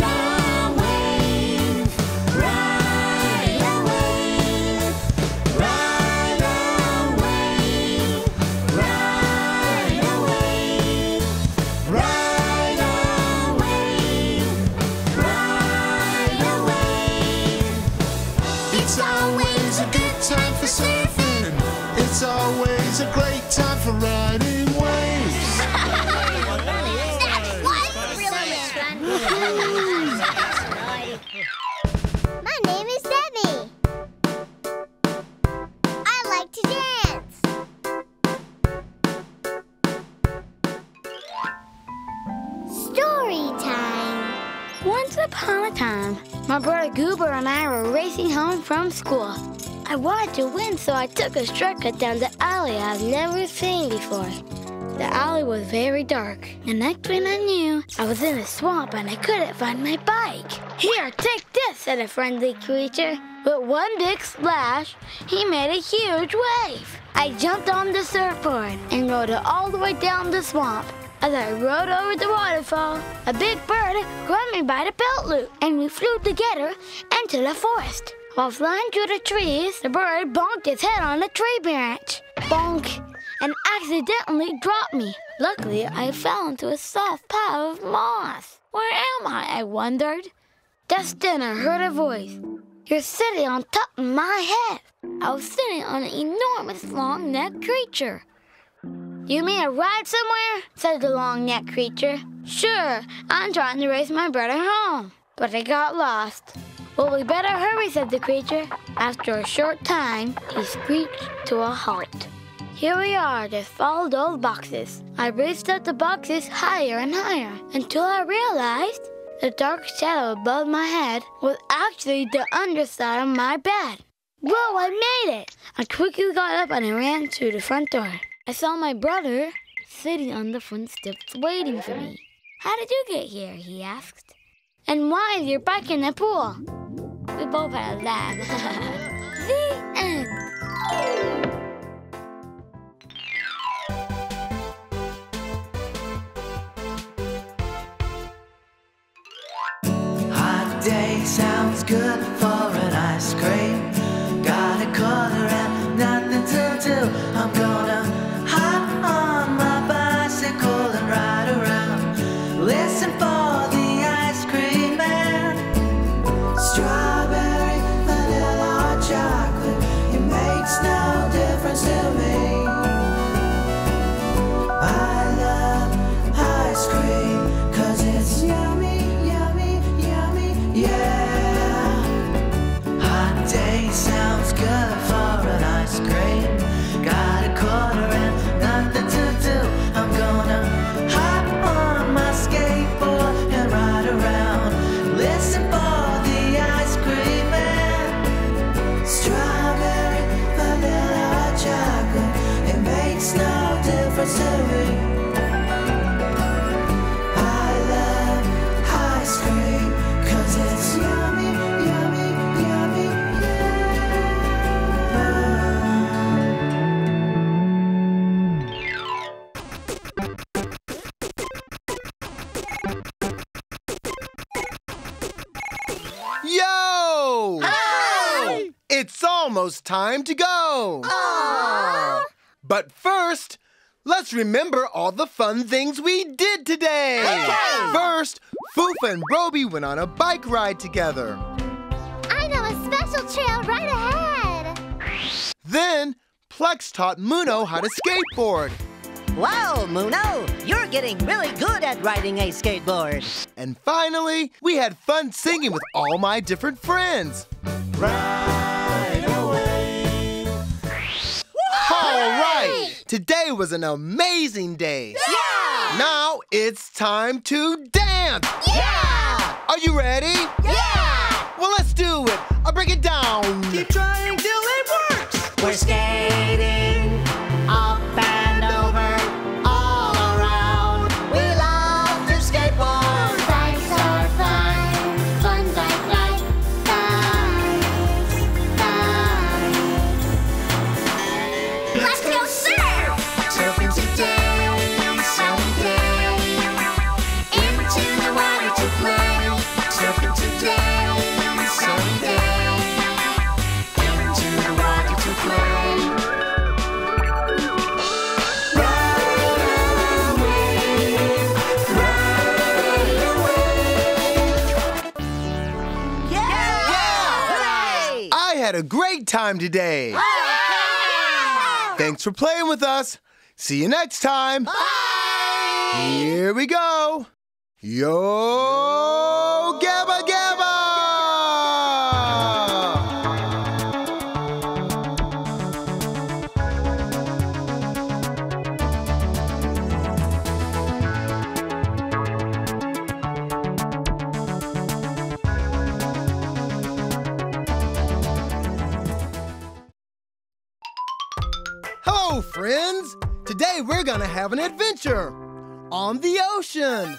wave, ride a wave, ride a wave, ride a wave, ride a wave, ride a wave. It's always a good time for surfing. It's always a great time for riding waves. That was brilliant. My name is Debbie. I like to dance. Story time. Once upon a time, my brother Goober and I were racing home from school. I wanted to win, so I took a shortcut down the alley I've never seen before. The alley was very dark, and next thing I knew, I was in a swamp and I couldn't find my bike. Here, take this, said a friendly creature. With one big splash, he made a huge wave. I jumped on the surfboard and rode it all the way down the swamp. As I rode over the waterfall, a big bird grabbed me by the belt loop, and we flew together into the forest. While flying through the trees, the bird bonked its head on a tree branch. Bonk! And accidentally dropped me. Luckily, I fell into a soft pile of moss. Where am I wondered. Just then I heard a voice. You're sitting on top of my head. I was sitting on an enormous long-necked creature. You mean a ride somewhere? Said the long-necked creature. Sure, I'm trying to race my brother home, but I got lost. Well, we better hurry, said the creature. After a short time, he screeched to a halt. Here we are, just followed those boxes. I raised up the boxes higher and higher until I realized the dark shadow above my head was actually the underside of my bed. Whoa, I made it! I quickly got up and I ran to the front door. I saw my brother sitting on the front steps waiting for me. How did you get here? He asked. And why is your bike in the pool? We both had a laugh. The end. Hot day sounds good for an ice cream. Got a quarter and nothing to do. I'm gonna hop on my bicycle and ride around. Listen for the ice cream man. Strawberry, vanilla, or chocolate, it makes no difference to me. I love ice cream 'cause it's yummy, yummy, yummy, yeah. Hot day sounds good for an ice cream. Got a quarter and nothing to do. I'm gonna hop on my skateboard and ride around. Listen for the ice cream man. Strawberry, vanilla, or chocolate, it makes no difference to me. I love ice cream 'cause it's yummy, yummy, yummy, Yo! Hi! It's almost time to go. But first, let's remember all the fun things we did today. Okay. First, Foofa and Roby went on a bike ride together. I know a special trail right ahead. Then, Plex taught Muno how to skateboard. Wow, Muno, you're getting really good at riding a skateboard. And finally, we had fun singing with all my different friends. Right away. All right, today was an amazing day. Yeah! Now it's time to dance. Yeah! Are you ready? Yeah! Well, let's do it. I'll break it down. Keep trying till it works. We're skating up and over, all around. We love to skateboard. Bikes are fun, fun bike ride. Bikes. Let's go surf! Surfing today, someday. Into the water to play. Surfing today, someday. Into the water to play. I had a great time today. Thanks for playing with us. See you next time. Bye! Here we go. Yo, Gabba Gabba! Hello, friends. Today we're gonna have an adventure on the ocean.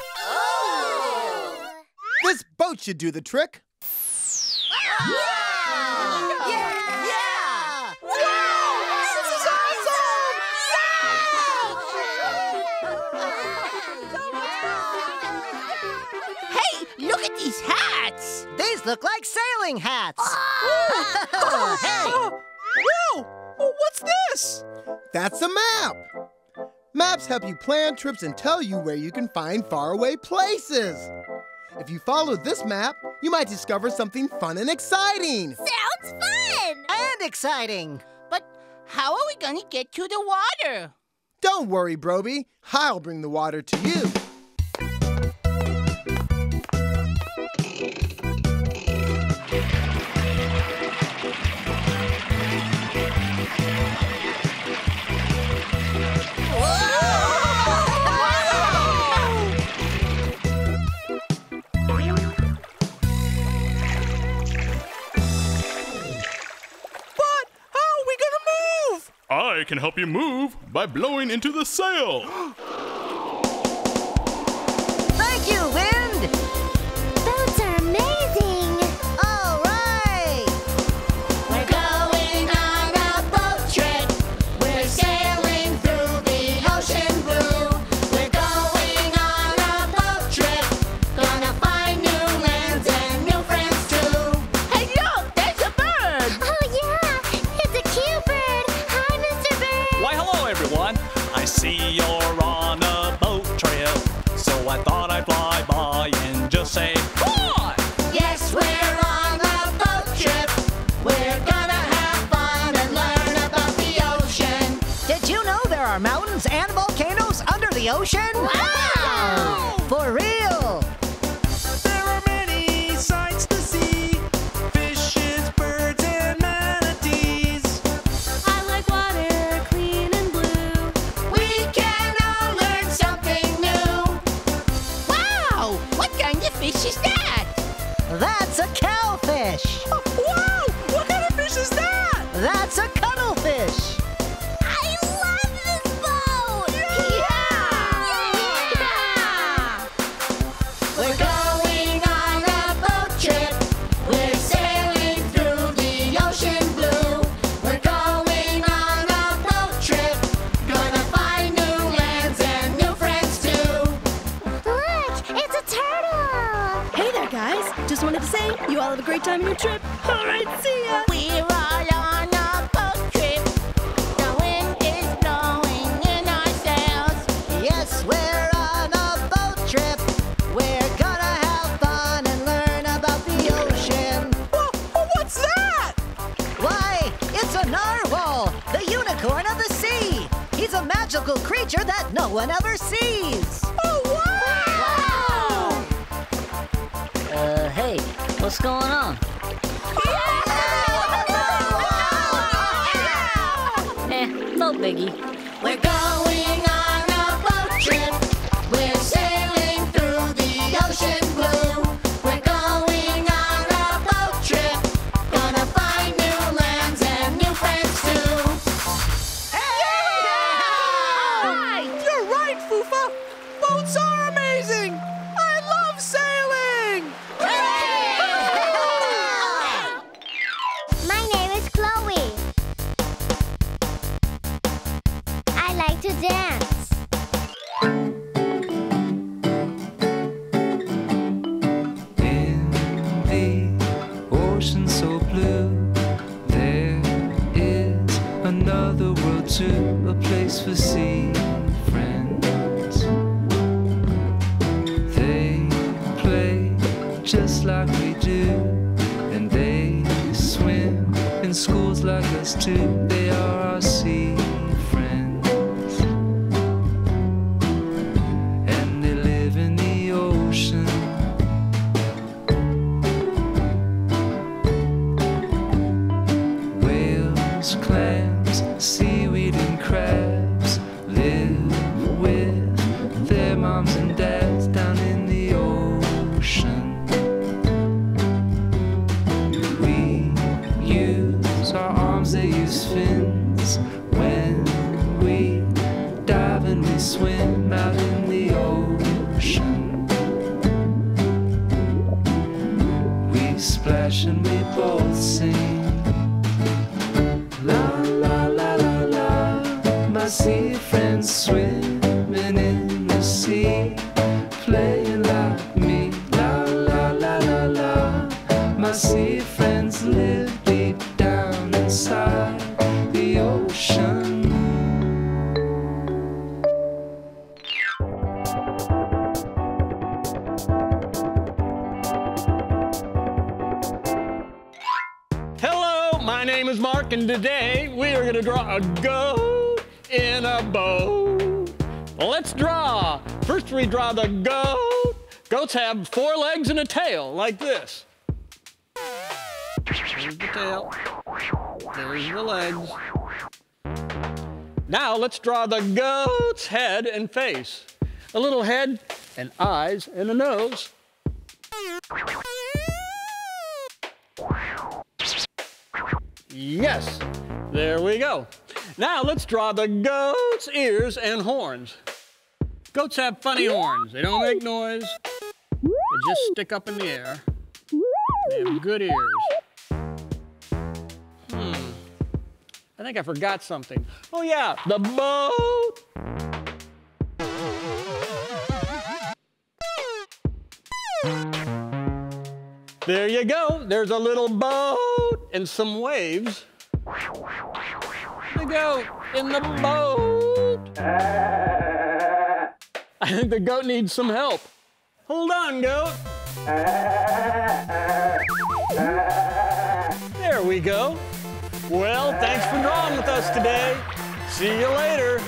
This boat should do the trick. Hey, look at these hats. These look like sailing hats. Hey. Whoa! What's this? That's a map. Maps help you plan trips and tell you where you can find faraway places. If you follow this map, you might discover something fun and exciting. Sounds fun! And exciting. But how are we gonna get to the water? Don't worry, Broby. I'll bring the water to you. I can help you move by blowing into the sail. Thank you, Wind! Boats are amazing! All right! We're going on a boat trip. We're sailing through the ocean blue. We're going on a boat trip. Gonna find new lands and new friends too. Hey, look, there's a bird. Oh, yeah! It's a cute bird! Hi, Mr. Bird! Why, hello, everyone. I see you're on a boat trip, so I thought I'd fly by and just say hi. Yes, we're on a boat trip. We're gonna have fun and learn about the ocean. Did you know there are mountains and volcanoes under the ocean? Wow! For real! There are many sights to see. Fishes, birds, and manatees. I like water clean and blue. We can all learn something new. Wow! What kind of fish is that? That's a cowfish! Wow! What kind of fish is that? That's a cuttlefish! I love this boat! We're going on a boat trip. We're sailing through the ocean blue. We're going on a boat trip. Gonna find new lands and new friends too. Look! It's a turtle! Hey there, guys. Just wanted to say you all have a great time on your trip. All right, see ya. We're all on a boat trip. The wind is blowing in our sails. Yes, we're on a boat trip. We're gonna have fun and learn about the ocean. What's that? Why, it's a narwhal, the unicorn of the sea. He's a magical creature that no one ever sees. Oh, wow! Hey, what's going on? No biggie. We're going on a boat trip. We're sailing through the ocean blue. We're going on a boat trip. Gonna find new lands and new friends too. You're right, Fufa. Boats are amazing. I love sailing. My name is Chloe. I like to dance. In the ocean so blue, there is another world too, a place for sea friends. They play just like we do, and they swim in schools like us too. They are our sea friends, and they live in the ocean. Whales, clams, seaweed and crabs live with their moms and dads down in the ocean. We use our arms, they use fins. When we dive and we swim out in the ocean, we splash and we both sing. La la la la la, my sea friends swimming in the sea, playing like me. La la la la la, my sea friends live deep down inside the ocean. Hello, my name is Mark, and today we are going to draw a goat in a boat. Well, let's draw. First, we draw the goat. Goats have 4 legs and a tail, like this. There's the tail. There's the legs. Now, let's draw the goat's head and face. A little head and eyes and a nose. Yes, there we go. Now let's draw the goat's ears and horns. Goats have funny horns. They don't make noise. They just stick up in the air. They have good ears. I think I forgot something. Oh yeah, the boat. There you go. There's a little boat and some waves. The goat in the boat. I think the goat needs some help. Hold on, goat. There we go. Well, thanks for drawing with us today. See you later.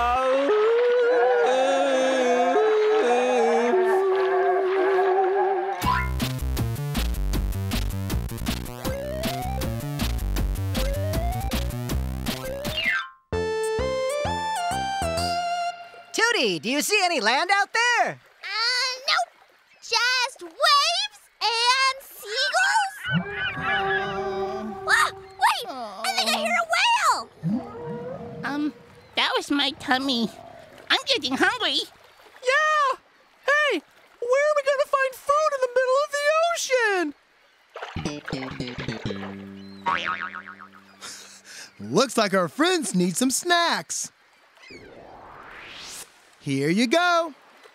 Tootie, do you see any land out there? Nope. Just waves and seagulls. Wait! I think I hear a whale! That was my tummy. I'm getting hungry. Yeah! Hey, where are we gonna find food in the middle of the ocean? Looks like our friends need some snacks. Here you go.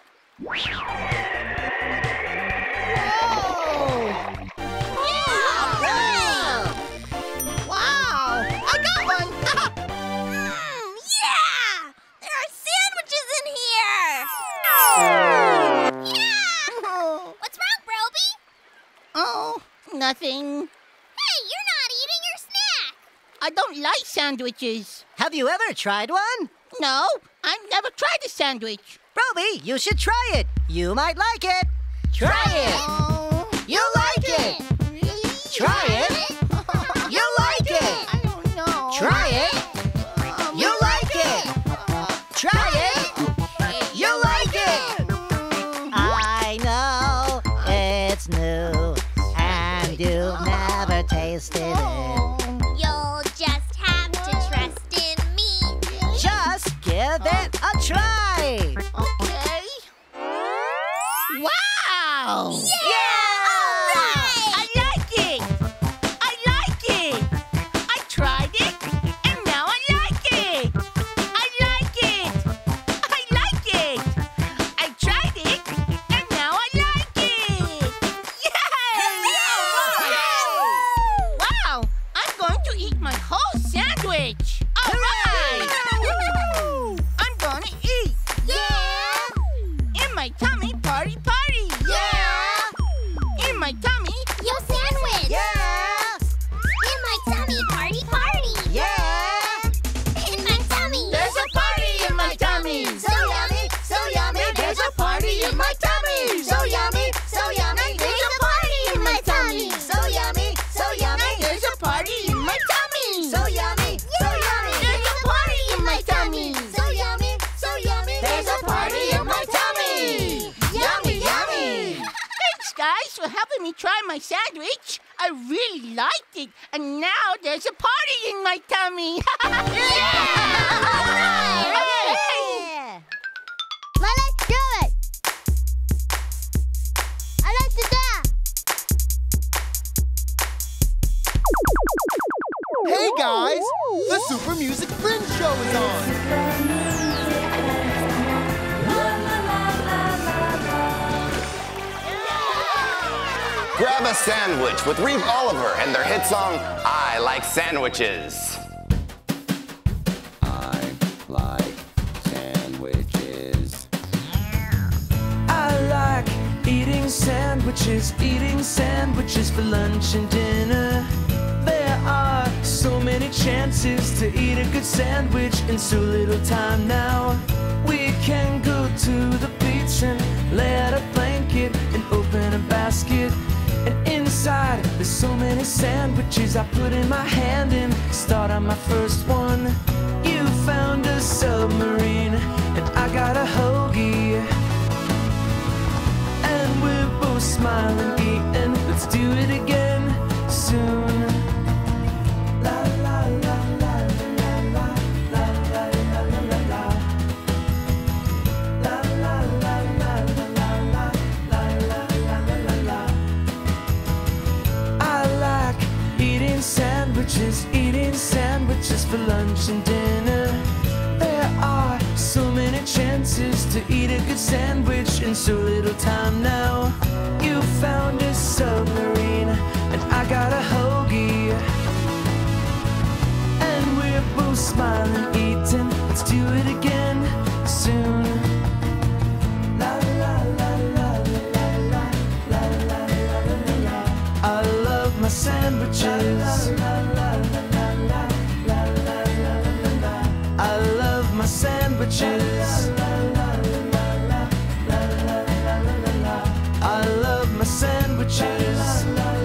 Nothing. Hey, you're not eating your snack! I don't like sandwiches. Have you ever tried one? No, I've never tried a sandwich. Roby, you should try it. You might like it. Try it. You'll like it. Try it. You'll like it. I don't know. Try it. You'll like it. Try it. You'll like it. I know it's new and you've never tasted it. You'll just have to trust in me. Just give it a try. Okay. Wow! Yeah! All right! I like it! I like it! I tried it, and now I like it! I like it! I like it! I tried it, and now I like it! Yay! Wow! I'm going to eat my whole sandwich! All right! I'm gonna eat! Yeah! In my tummy, party, party! Yeah! In my tummy, Your sandwich! Yeah! In my tummy, party, party! Yeah! In my tummy! there's a party in my tummy! So yummy, so yummy, There's a party in my tummy! so yummy, so yummy, there's a party in my tummy! So yummy, so yummy, There's a party in my tummy! so yummy, so yummy, There's a party in my tummy! so yummy, so yummy, There's a party in my tummy! Yummy, yummy! Thanks, guys, for helping me try my sandwich. I really liked it, and now there's a party in my tummy. Yeah! Well, let's do it. I like to dance. Hey guys, the Super Music Friends Show is on. Grab a sandwich with Reeve Oliver and their hit song, I Like Sandwiches. I like sandwiches. I like eating sandwiches for lunch and dinner. There are so many chances to eat a good sandwich in so little time now. We can go to the beach and lay out a blanket and open a basket. And inside there's so many sandwiches. I put in my hand and start on my first one. You found a submarine and I got a hoagie. And we're both smiling, eating. Let's do it again soon. La la la la la la. sandwiches, eating sandwiches for lunch and dinner. There are so many chances to eat a good sandwich in so little time now. You found a submarine, and I got a hoagie. And we're both smiling, eating. Let's do it again soon. La la la la la la la la la la. I love my sandwiches. I love my sandwiches. I love my sandwiches.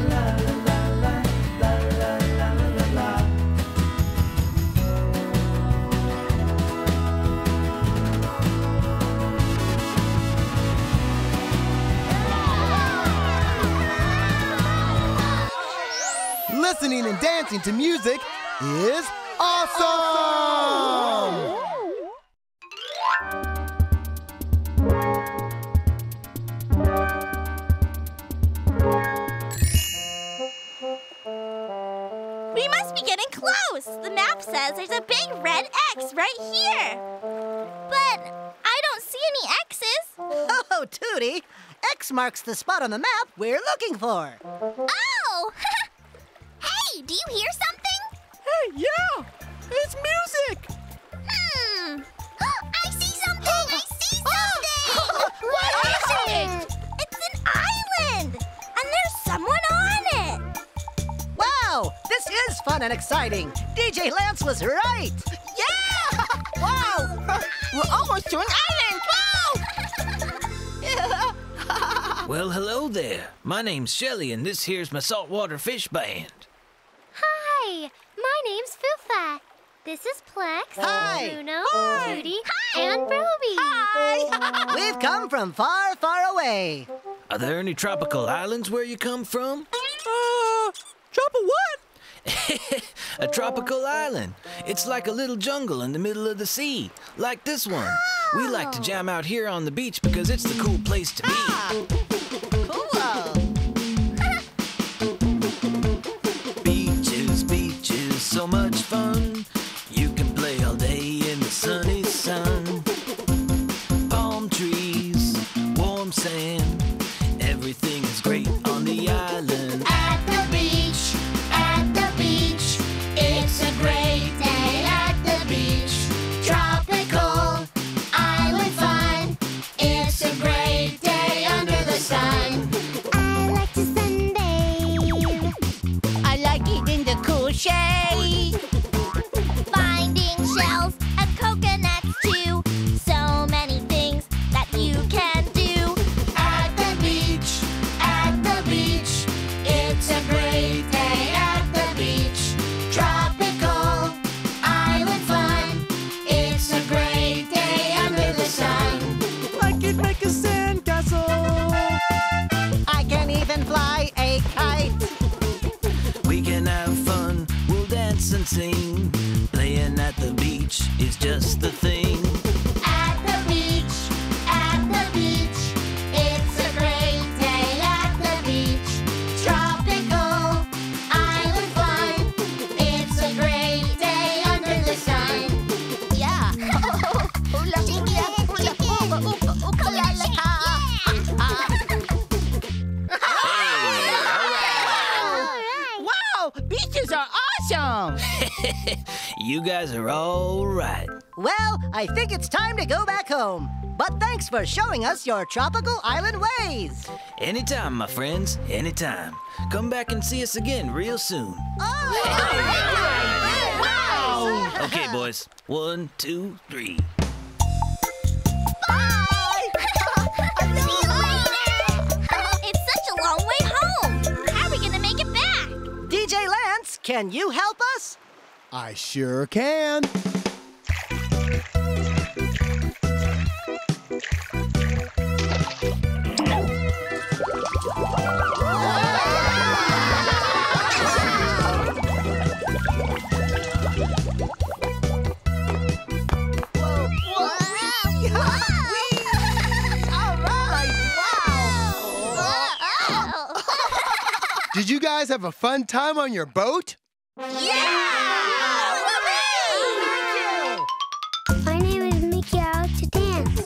Listening and dancing to music is awesome! We must be getting close. The map says there's a big red X right here. But I don't see any X's. Oh, Tootie, X marks the spot on the map we're looking for. Oh! Hey, do you hear something? Hey, yeah! It's music! I see something! I see something! What is it? It's an island! And there's someone on it! Wow, this is fun and exciting. DJ Lance was right. Yeah! Wow! We're almost to an island! Wow! Well, hello there. My name's Shelly, and this here's my saltwater fish band. Hi, my name's Fufa. This is Plex, Hi. Bruno, Hi. Judy, and Ruby. Hi! We've come from far, far away. Are there any tropical islands where you come from? Tropical what? A tropical island. It's like a little jungle in the middle of the sea, like this one. We like to jam out here on the beach because it's the cool place to be. Beaches, beaches, so much fun. You can play all day in the sunny sun. Palm trees, warm sand, everything is great on the island. At the beach, it's a great day at the beach. Tropical island fun, it's a great day under the sun. I like to sunbathe. I like it in the cool shade. Finding shells and coconuts too. So many things that you can do. At the beach, it's a great day at the beach. Tropical island fun, it's a great day under the sun. I can make a sandcastle. I can even fly a kite. We can have fun, we'll dance and sing. Playing at the beach is just the thing. At the beach, it's a great day at the beach. Tropical island fun, it's a great day under the sun. Yeah. Wow! Beaches are awesome! You guys are all right. Well, I think it's time to go back home. But thanks for showing us your tropical island ways. Anytime, my friends, anytime. Come back and see us again real soon. Wow! Okay, boys. 1, 2, 3. It's such a long way home. How are we gonna make it back? DJ Lance, can you help us? I sure can. Did you guys have a fun time on your boat? My name is Mickey. I like to dance.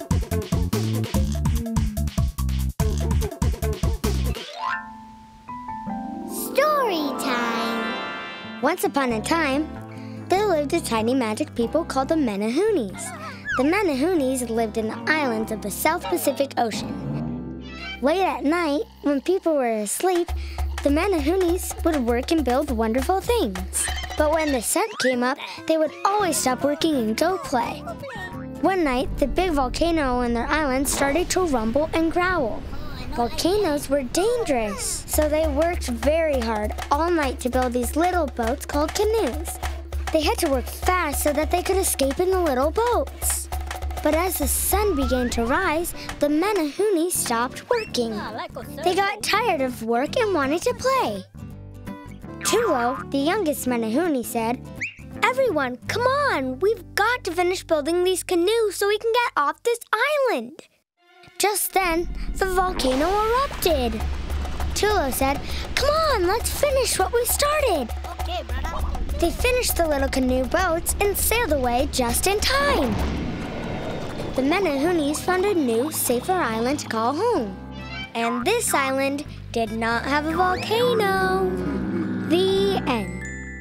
Story time. Once upon a time, there lived a tiny magic people called the Menahunis. The Menahunis lived in the islands of the South Pacific Ocean. Late at night, when people were asleep, the Menahunis would work and build wonderful things. But when the sun came up, they would always stop working and go play. One night, the big volcano on their island started to rumble and growl. Volcanoes were dangerous, so they worked very hard all night to build these little boats called canoes. They had to work fast so that they could escape in the little boats. But as the sun began to rise, the Menahunis stopped working. They got tired of work and wanted to play. Tulo, the youngest Menahuni, said, "Everyone, come on! We've got to finish building these canoes so we can get off this island." Just then, the volcano erupted. Tulo said, "Come on, let's finish what we started." Okay, brother. They finished the little canoe boats and sailed away just in time. The Menahunis found a new, safer island to call home. And this island did not have a volcano. The end.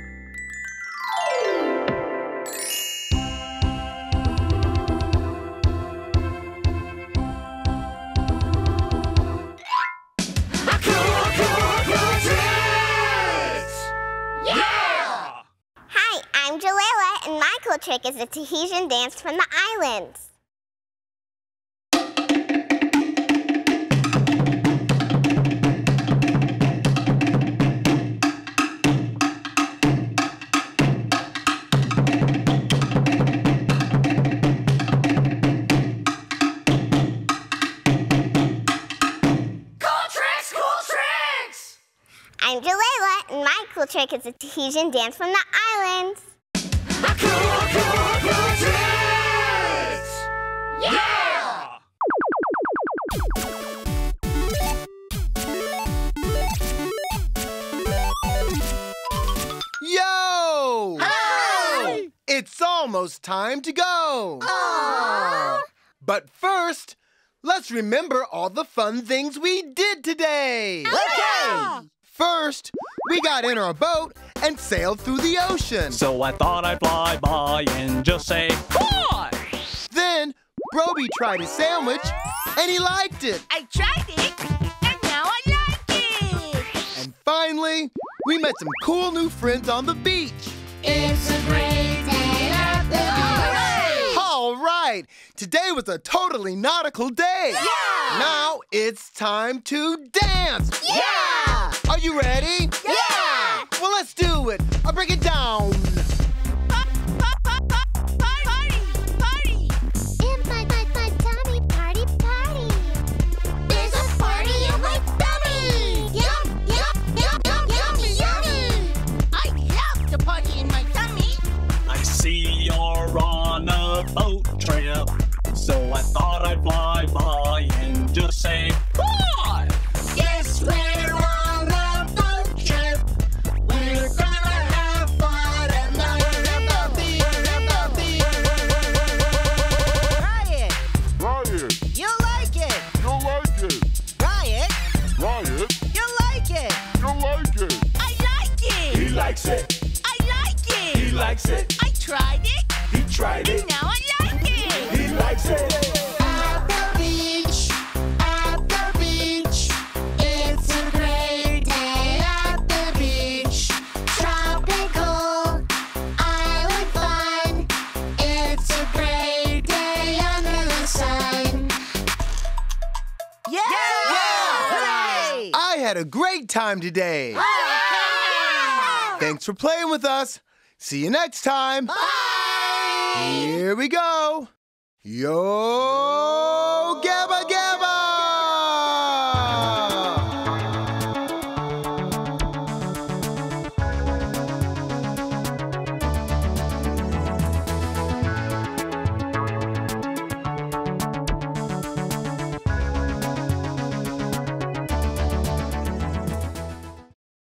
Hi, I'm Jalila, and my cool trick is a Tahitian dance from the islands. I'm Jalila, and my cool trick is a Tahitian dance from the islands. Yo! Hi! It's almost time to go. Aww! But first, let's remember all the fun things we did today. Okay! First, we got in our boat and sailed through the ocean. So I thought I'd fly by and just say, hi! Then, Broby tried a sandwich, and he liked it. I tried it, and now I like it. And finally, we met some cool new friends on the beach. It's a great day at the beach. All right, today was a totally nautical day. Yeah! Now it's time to dance. Yeah! Are you ready? Yeah! Well, let's do it. I'll break it down. In my tummy, party, party. There's a party in my tummy. Yum, yum, yum, yum, yummy, yummy. I love the party in my tummy. I see you're on a boat trip, so I thought I'd fly by and just say, hi! Yes, we're on a boat trip. We're gonna have fun at night. Riot, Riot, you like it. you'll like it. Riot, Riot, you like it. you'll like it. I like it. He likes it. I like it. He likes it. I tried it, He tried and it. now I like it. He likes it. At the beach, it's a great day at the beach. Tropical island fun. It's a great day under the sun. Yeah! Hooray! I had a great time today. Thanks for playing with us. See you next time. Bye! Here we go. Yo!